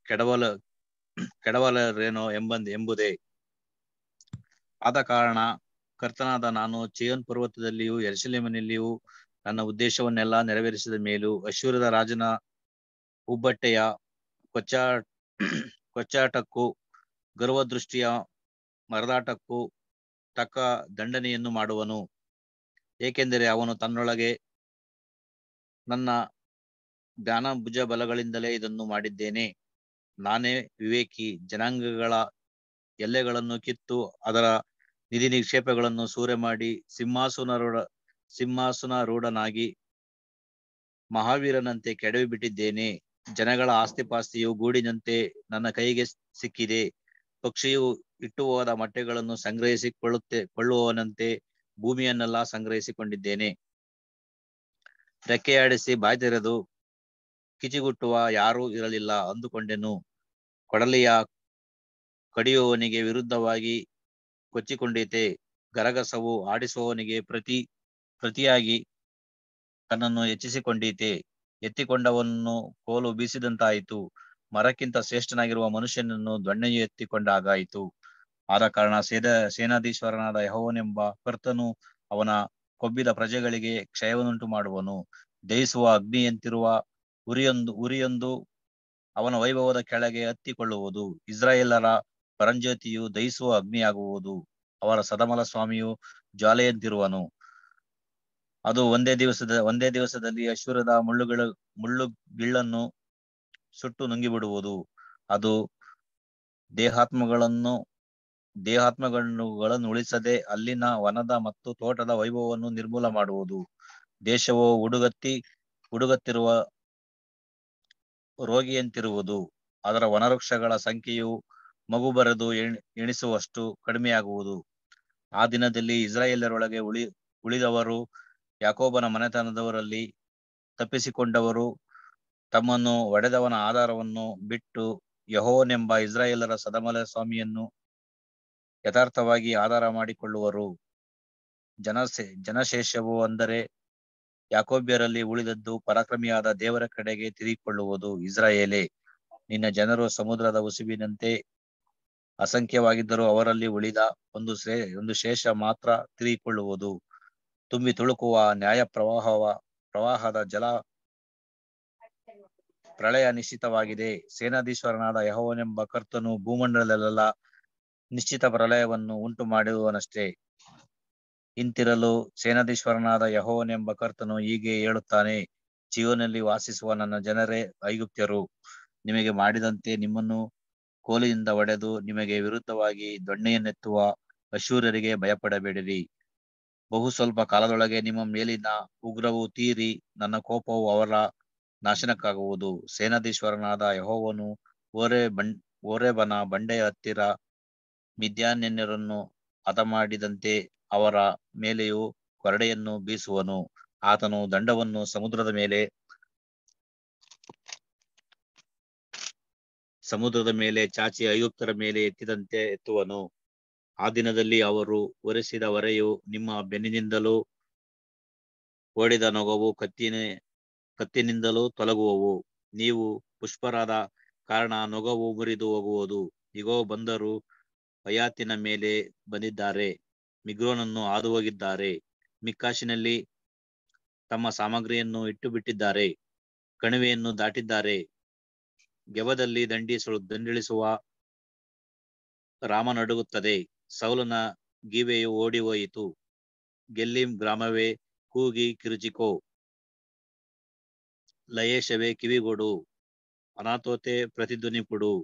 ಕೆಡವಲರೇನೋ ಎಂಬುದೇ. ಆದ ಕಾರಣ ಕರ್ತನಾದ ನಾನು ಚೀಯೋನ್ ಪರ್ವತದಲ್ಲಿಯೂ ಯೆರೂಸಲೇಮಿನಲ್ಲಿಯೂ ನನ್ನ ಉದ್ದೇಶವನ್ನೆಲ್ಲ ನೆರವೇರಿಸಿದ ಮೇಲೂ ಅಶ್ಶೂರದ ರಾಜನ ಉಬ್ಬಟ್ಟೆಯ ಕೊಚ್ಚಾಟಕ್ಕೂ ಗರ್ವದೃಷ್ಟಿಯ ಮರದಾಟಕ್ಕೂ ತಕ್ಕ ದಂಡನೆಯನ್ನು ಮಾಡುವನು. ಏಕೆಂದರೆ ಅವನು ತನ್ನೊಳಗೆ, ನನ್ನ ಜ್ಞಾನ ಭುಜ ಬಲಗಳಿಂದಲೇ ಇದನ್ನು ಮಾಡಿದ್ದೇನೆ, ನಾನೇ ವಿವೇಕಿ, ಜನಾಂಗಗಳ ಎಲ್ಲೆಗಳನ್ನು ಕಿತ್ತು ಅದರ ನಿಧಿ ನಿಕ್ಷೇಪಗಳನ್ನು ಸೂರೆ ಮಾಡಿ ಸಿಂಹಾಸನಾರೂಢನಾಗಿ ಮಹಾವೀರನಂತೆ ಕೆಡವಿಬಿಟ್ಟಿದ್ದೇನೆ. ಜನಗಳ ಆಸ್ತಿಪಾಸ್ತಿಯು ಗೂಡಿನಂತೆ ನನ್ನ ಕೈಗೆ ಸಿಕ್ಕಿದೆ. ಪಕ್ಷಿಯು ಇಟ್ಟುಹೋದ ಮೊಟ್ಟೆಗಳನ್ನು ಕೊಳ್ಳುವವನಂತೆ ಭೂಮಿಯನ್ನೆಲ್ಲ ಸಂಗ್ರಹಿಸಿಕೊಂಡಿದ್ದೇನೆ. ರೆಕ್ಕೆಯಾಡಿಸಿ ಬಾಯಿ ತೆರೆದು ಕಿಚಿಗುಟ್ಟುವ ಯಾರೂ ಇರಲಿಲ್ಲ ಅಂದುಕೊಂಡೆನು. ಕೊಡಲಿಯ ಕಡಿಯುವವನಿಗೆ ವಿರುದ್ಧವಾಗಿ ಕೊಚ್ಚಿಕೊಂಡೀತೆ. ಗರಗಸವು ಆಡಿಸುವವನಿಗೆ ಪ್ರತಿಯಾಗಿ ತನ್ನನ್ನು ಹೆಚ್ಚಿಸಿಕೊಂಡೀತೆ. ಎತ್ತಿಕೊಂಡವನನ್ನು ಕೋಲು ಬೀಸಿದಂತಾಯಿತು. ಮರಕ್ಕಿಂತ ಶ್ರೇಷ್ಠನಾಗಿರುವ ಮನುಷ್ಯನನ್ನು ದೊಣ್ಣೆಯು ಎತ್ತಿಕೊಂಡಾಗಾಯಿತು. ಆದ ಕಾರಣ ಸೇನಾಧೀಶ್ವರನಾದ ಯೆಹೋವನೆಂಬ ಕರ್ತನು ಅವನ ಕೊಬ್ಬಿದ ಪ್ರಜೆಗಳಿಗೆ ಕ್ಷಯವನ್ನುಂಟು ಮಾಡುವನು. ದಹಿಸುವ ಅಗ್ನಿಯಂತಿರುವ ಉರಿಯೊಂದು ಅವನ ವೈಭವದ ಕೆಳಗೆ ಹತ್ತಿಕೊಳ್ಳುವುದು. ಇಸ್ರಾಯೇಲರ ಪರಂಜ್ಯೋತಿಯು ದಹಿಸುವ ಅಗ್ನಿಯಾಗುವುದು. ಅವರ ಸದಮಲ ಸ್ವಾಮಿಯು ಜ್ವಾಲೆಯಂತಿರುವನು. ಅದು ಒಂದೇ ದಿವಸದಲ್ಲಿ ಅಶ್ಶೂರದ ಮುಳ್ಳುಗಿಳ್ಳನ್ನು ಸುಟ್ಟು ನುಂಗಿಬಿಡುವುದು. ಅದು ದೇಹಾತ್ಮಗಳನ್ನು ಉಳಿಸದೆ ಅಲ್ಲಿನ ವನದ ಮತ್ತು ತೋಟದ ವೈಭವವನ್ನು ನಿರ್ಮೂಲ ಮಾಡುವುದು. ದೇಶವು ಹುಡುಗತ್ತಿರುವ ರೋಗಿಯಂತಿರುವುದು. ಅದರ ವನವೃಕ್ಷಗಳ ಸಂಖ್ಯೆಯು ಮಗು ಬರೆದು ಎಣಿಸುವಷ್ಟು ಕಡಿಮೆಯಾಗುವುದು. ಆ ದಿನದಲ್ಲಿ ಇಸ್ರಾಯೇಲರೊಳಗೆ ಉಳಿದವರು, ಯಾಕೋಬನ ಮನೆತನದವರಲ್ಲಿ ತಪ್ಪಿಸಿಕೊಂಡವರು ತಮ್ಮನ್ನು ಒಡೆದವನ ಆಧಾರವನ್ನು ಬಿಟ್ಟು ಯೆಹೋವನೆಂಬ ಇಸ್ರಾಯೇಲರ ಸದಮಲ ಸ್ವಾಮಿಯನ್ನು ಯಥಾರ್ಥವಾಗಿ ಆಧಾರ ಮಾಡಿಕೊಳ್ಳುವರು. ಜನಶೇಷವು ಅಂದರೆ ಯಾಕೋಬ್ಯರಲ್ಲಿ ಉಳಿದದ್ದು ಪರಾಕ್ರಮಿಯಾದ ದೇವರ ಕಡೆಗೆ ತಿರುಗಿಕೊಳ್ಳುವುದು. ಇಸ್ರಾಯೇಲೇ, ನಿನ್ನ ಜನರು ಸಮುದ್ರದ ಉಸುಬಿನಂತೆ ಅಸಂಖ್ಯವಾಗಿದ್ದರೂ ಅವರಲ್ಲಿ ಉಳಿದ ಒಂದು ಶೇಷ ಮಾತ್ರ ತಿರುಗಿಕೊಳ್ಳುವುದು. ತುಂಬಿ ತುಳುಕುವ ನ್ಯಾಯ ಪ್ರವಾಹದ ಜಲ ಪ್ರಳಯ ನಿಶ್ಚಿತವಾಗಿದೆ. ಸೇನಾಧೀಶ್ವರನಾದ ಯೆಹೋವನೆಂಬ ಕರ್ತನು ಭೂಮಂಡಲದಲ್ಲೆಲ್ಲ ನಿಶ್ಚಿತ ಪ್ರಳಯವನ್ನು ಉಂಟು ಮಾಡುವನಷ್ಟೇ. ಇಂತಿರಲು ಸೇನಾಧೀಶ್ವರನಾದ ಯೆಹೋವನೆಂಬ ಕರ್ತನು ಹೀಗೆ ಹೇಳುತ್ತಾನೆ, ಚೀಯೋನಲ್ಲಿ ವಾಸಿಸುವ ನನ್ನ ಜನರೇ, ಐಗುಪ್ತ್ಯರು ನಿಮಗೆ ಮಾಡಿದಂತೆ ನಿಮ್ಮನ್ನು ಕೋಲಿನಿಂದ ಹೊಡೆದು ನಿಮಗೆ ವಿರುದ್ಧವಾಗಿ ದೊಣ್ಣೆಯನ್ನೆತ್ತುವ ಅಶ್ಶೂರ್ಯರಿಗೆ ಭಯಪಡಬೇಡಿರಿ. ಬಹು ಸ್ವಲ್ಪ ಕಾಲದೊಳಗೆ ನಿಮ್ಮ ಮೇಲಿನ ಉಗ್ರವು ತೀರಿ ನನ್ನ ಕೋಪವು ಅವರ ನಾಶನಕ್ಕಾಗುವುದು. ಸೇನಾಧೀಶ್ವರನಾದ ಯೆಹೋವನು ಓರೇಬನ ಬಂಡೆಯ ಹತ್ತಿರ ಮಿದ್ಯಾನ್ಯರನ್ನು ಹತಮಾಡಿದಂತೆ ಅವರ ಮೇಲೆಯೂ ಕೊರಡೆಯನ್ನು ಬೀಸುವನು. ಆತನು ದಂಡವನ್ನು ಸಮುದ್ರದ ಮೇಲೆ ಚಾಚಿ ಐಗುಪ್ತರ ಮೇಲೆ ಎತ್ತಿದಂತೆ ಎತ್ತುವನು. ಆ ದಿನದಲ್ಲಿ ಅವರು ಒರೆಸಿದ ಹೊರೆಯು ನಿಮ್ಮ ಬೆನ್ನಿನಿಂದಲೂ ಓಡಿದ ನೊಗವು ಕತ್ತಿನಿಂದಲೂ ತೊಲಗುವವು. ನೀವು ಪುಷ್ಪರಾದ ಕಾರಣ ನೊಗವು ಮುರಿದು ಹೋಗುವುದು. ಇಗೋ, ಬಂದರು ಅಯಾತಿನ ಮೇಲೆ ಬಂದಿದ್ದಾರೆ, ಮಿಗ್ರೋನನ್ನು ಹಾದು ಹೋಗಿದ್ದಾರೆ, ಮಿಕ್ಕಾಷಿನಲ್ಲಿ ತಮ್ಮ ಸಾಮಗ್ರಿಯನ್ನು ಇಟ್ಟು ಬಿಟ್ಟಿದ್ದಾರೆ, ಕಣಿವೆಯನ್ನು ದಾಟಿದ್ದಾರೆ. ಗೆಬದಲ್ಲಿ ದಂಡಿಳಿಸುವ ರಾಮ ನಡುಗುತ್ತದೆ. ಸೌಲನ ಗೀವೆಯು ಓಡಿ ಹೋಯಿತು. ಗೆಲ್ಲಿಮ್ ಗ್ರಾಮವೇ, ಕೂಗಿ ಕಿರುಚಿಕೋ. ಲಯೇಶವೇ, ಕಿವಿಗೊಡು. ಅನಾತೋತೆ, ಪ್ರತಿಧ್ವನಿ ಕೊಡು.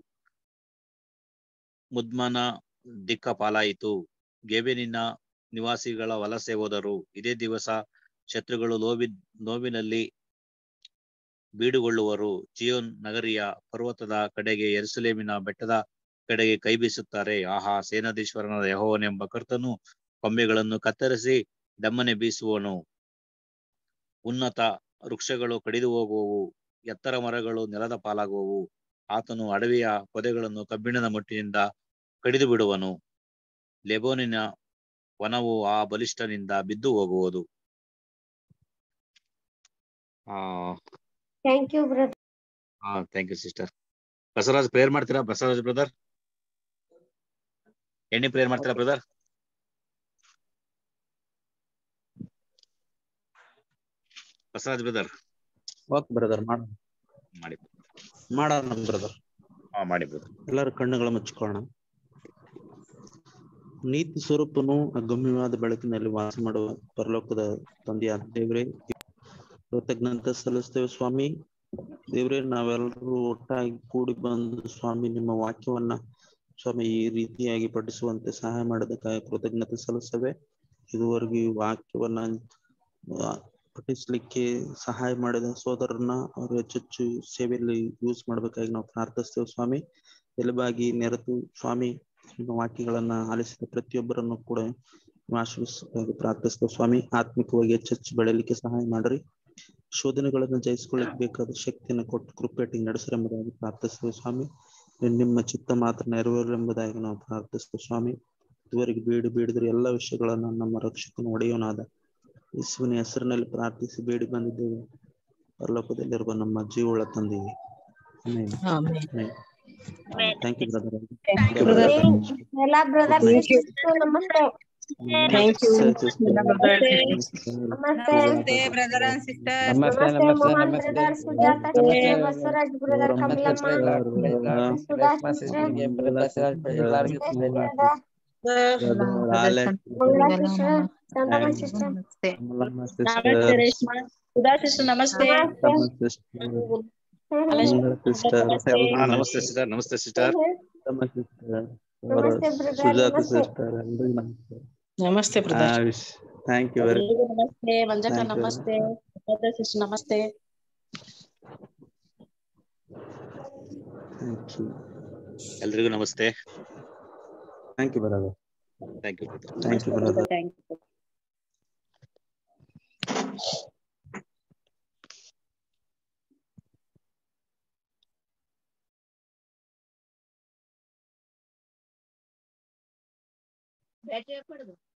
ಮುದ್ಮನ ದಿಕ್ಕ ಪಾಲಾಯಿತು. ಗೆಬೆನಿನ ನಿವಾಸಿಗಳ ವಲಸೆ ಹೋದರು. ಇದೇ ದಿವಸ ಶತ್ರುಗಳು ನೋವಿನಲ್ಲಿ ಬೀಡುಗೊಳ್ಳುವರು. ಚಿಯೋನ್ ನಗರಿಯ ಪರ್ವತದ ಕಡೆಗೆ, ಯೆರೂಸಲೇಮಿನ ಬೆಟ್ಟದ ಕಡೆಗೆ ಕೈ ಬೀಸುತ್ತಾರೆ. ಆಹಾ, ಸೇನಾಧೀಶ್ವರನಾದ ಯೆಹೋವನೆಂಬ ಕರ್ತನು ಕೊಂಬೆಗಳನ್ನು ಕತ್ತರಿಸಿ ದಮ್ಮನೆ ಬೀಸುವನು. ಉನ್ನತ ವೃಕ್ಷಗಳು ಕಡಿದು ಹೋಗುವವು, ಎತ್ತರ ಮರಗಳು ನೆಲದ ಪಾಲಾಗುವವು. ಆತನು ಅಡವಿಯ ಪೊದೆಗಳನ್ನು ಕಬ್ಬಿಣದ ಮುಟ್ಟಿನಿಂದ ಕಡಿದು ಬಿಡುವನು. ಲೆಬೋನಿನ ವನವು ಆ ಬಲಿಷ್ಠನಿಂದ ಬಿದ್ದು ಹೋಗುವುದು. Thank you brother. Thank you sister. Basavaraj prayer ಮಾಡ್ತೀರಾ? ಬಸವರಾಜ್ ಬ್ರದರ್, ಎಣ್ಣೆ ಪ್ರೇಯರ್ ಮಾಡ್ತೀರಾ brother? Basavaraj brother. Okay brother, ಮಾಡಿ ಮಾಡೋಣ ಬ್ರದರ್. ಮಾಡಿ ಬ್ರದರ್. ಎಲ್ಲರ ಕಣ್ಣುಗಳ ಮುಚ್ಚಿಕೊಳ್ಳೋಣ. ನೀತಿ ಸ್ವರೂಪನು ಅಗಮ್ಯವಾದ ಬೆಳಕಿನಲ್ಲಿ ವಾಸ ಮಾಡುವ ಪರಲೋಕದ ತಂದೆಯಾದ ದೇವರೇ, ಕೃತಜ್ಞತೆ ಸಲ್ಲಿಸ್ತೇವೆ ಸ್ವಾಮಿ. ದೇವರೇ, ನಾವೆಲ್ಲರೂ ಒಟ್ಟಾಗಿ ಕೂಡಿ ಬಂದು ಸ್ವಾಮಿ ನಿಮ್ಮ ವಾಕ್ಯವನ್ನ ಸ್ವಾಮಿ ಈ ರೀತಿಯಾಗಿ ಪಠಿಸುವಂತೆ ಸಹಾಯ ಮಾಡೋದಕ್ಕಾಗಿ ಕೃತಜ್ಞತೆ ಸಲ್ಲಿಸ್ತೇವೆ. ಇದುವರೆಗೂ ಈ ವಾಕ್ಯವನ್ನ ಪಠಿಸ್ಲಿಕ್ಕೆ ಸಹಾಯ ಮಾಡಿದ ಸೋದರನ್ನ ಅವರು ಹೆಚ್ಚೆಚ್ಚು ಸೇವೆಯಲ್ಲಿ ಯೂಸ್ ಮಾಡ್ಬೇಕಾಗಿ ನಾವು ಪ್ರಾರ್ಥಿಸ್ತೇವೆ ಸ್ವಾಮಿ. ಎಲುಬಾಗಿ ನೆರೆತು ಸ್ವಾಮಿ ನಿಮ್ಮ ವಾಕ್ಯಗಳನ್ನ ಆಲಿಸಿದ ಪ್ರತಿಯೊಬ್ಬರನ್ನು ಕೂಡ ಆಶೀರ್ವದಿಸಬೇಕಾಗಿ ಪ್ರಾರ್ಥಿಸ್ತೇವೆ ಸ್ವಾಮಿ. ಆತ್ಮಿಕವಾಗಿ ಹೆಚ್ಚೆಚ್ಚು ಬೆಳೆಯಲಿಕ್ಕೆ ಸಹಾಯ ಮಾಡ್ರಿ. ಶೋಧನೆಗಳನ್ನು ಜಯಿಸ್ಕೊಳ್ಳಿಕ್ ಬೇಕಾದ ಶಕ್ತಿಯನ್ನು ಕೊಟ್ಟು ಕೃಪೆಟ್ಟಿಗೆ ನಡೆಸರೆಂಬುದಾಗಿ ಪ್ರಾರ್ಥಿಸ್ತೇವೆ ಸ್ವಾಮಿ. ನಿಮ್ಮ ಚಿತ್ತ ಮಾತ್ರ ನೆರವೇರೆಂಬುದಾಗಿ ನಾವು ಪ್ರಾರ್ಥಿಸ್ತೇವೆ ಸ್ವಾಮಿ. ಇದುವರೆಗೆ ಬೇಡಿದ್ರೆ ಎಲ್ಲ ವಿಷಯಗಳನ್ನ ನಮ್ಮ ರಕ್ಷಕನ ಒಡೆಯೋನಾದ ಯೇಸುವಿನ ಹೆಸರಿನಲ್ಲಿ ಪ್ರಾರ್ಥಿಸಿ ಬೇಡಿ ಬಂದಿದ್ದೇವೆ. ಪರಲೋಕದಲ್ಲಿರುವ ನಮ್ಮ ಜೀವಳ ತಂದೆಯೇ, ಥ್ಯಾಂಕ್ ಯು ಬ್ರದರ್. ಎಲ್ಲ ಬ್ರದರ್ ಸಿಸ್ಟರ್ಸ್ ನಮಸ್ತೆ. Thank you. ನಮಸ್ತೆ ಬ್ರದರ್ ಅಂಡ್ ಸಿಸ್ಟರ್. ನಮಸ್ತೆ Mohan brother, Sujata sister, Basavaraj brother, Kamalamma, Sudha sister, Mangala sister, Chandamma sister. ನಮಸ್ತೆ ರೇಷ್ಮಾ. ಸುಧಾ ಸಿಸ್ಟರ್ ನಮಸ್ತೆ. ನಮಸ್ತೆ ಸಿಸ್ಟರ್. ನಮಸ್ತೆ ಸಿಸ್ಟರ್. ಉತ್ತಮ ಸಿಸ್ಟರ್, ನಮಸ್ತೆ ಬ್ರದರ್. ಸುಜಾತ ನಮಸ್ತೆ. ಸಿಸ್ಟರ್, ಎಲ್ರಿಗೂ ನಮಸ್ತೆ. ನಮಸ್ತೆ ಬ್ರದರ್. ಥ್ಯಾಂಕ್ ಯು ವೆರಿ ಎಲ್ರಿಗೂ ನಮಸ್ತೆ. ಮಂಜಕ್ಕ Thank you. ನಮಸ್ತೆ. ಸಿಸ್ಟರ್ ನಮಸ್ತೆ. Thank you. ಎಲ್ರಿಗೂ ನಮಸ್ತೆ. Thank you brother. Thank you. Thank you brother. Thank you. Battery ಹಾಕ್ಬಿಡುದು.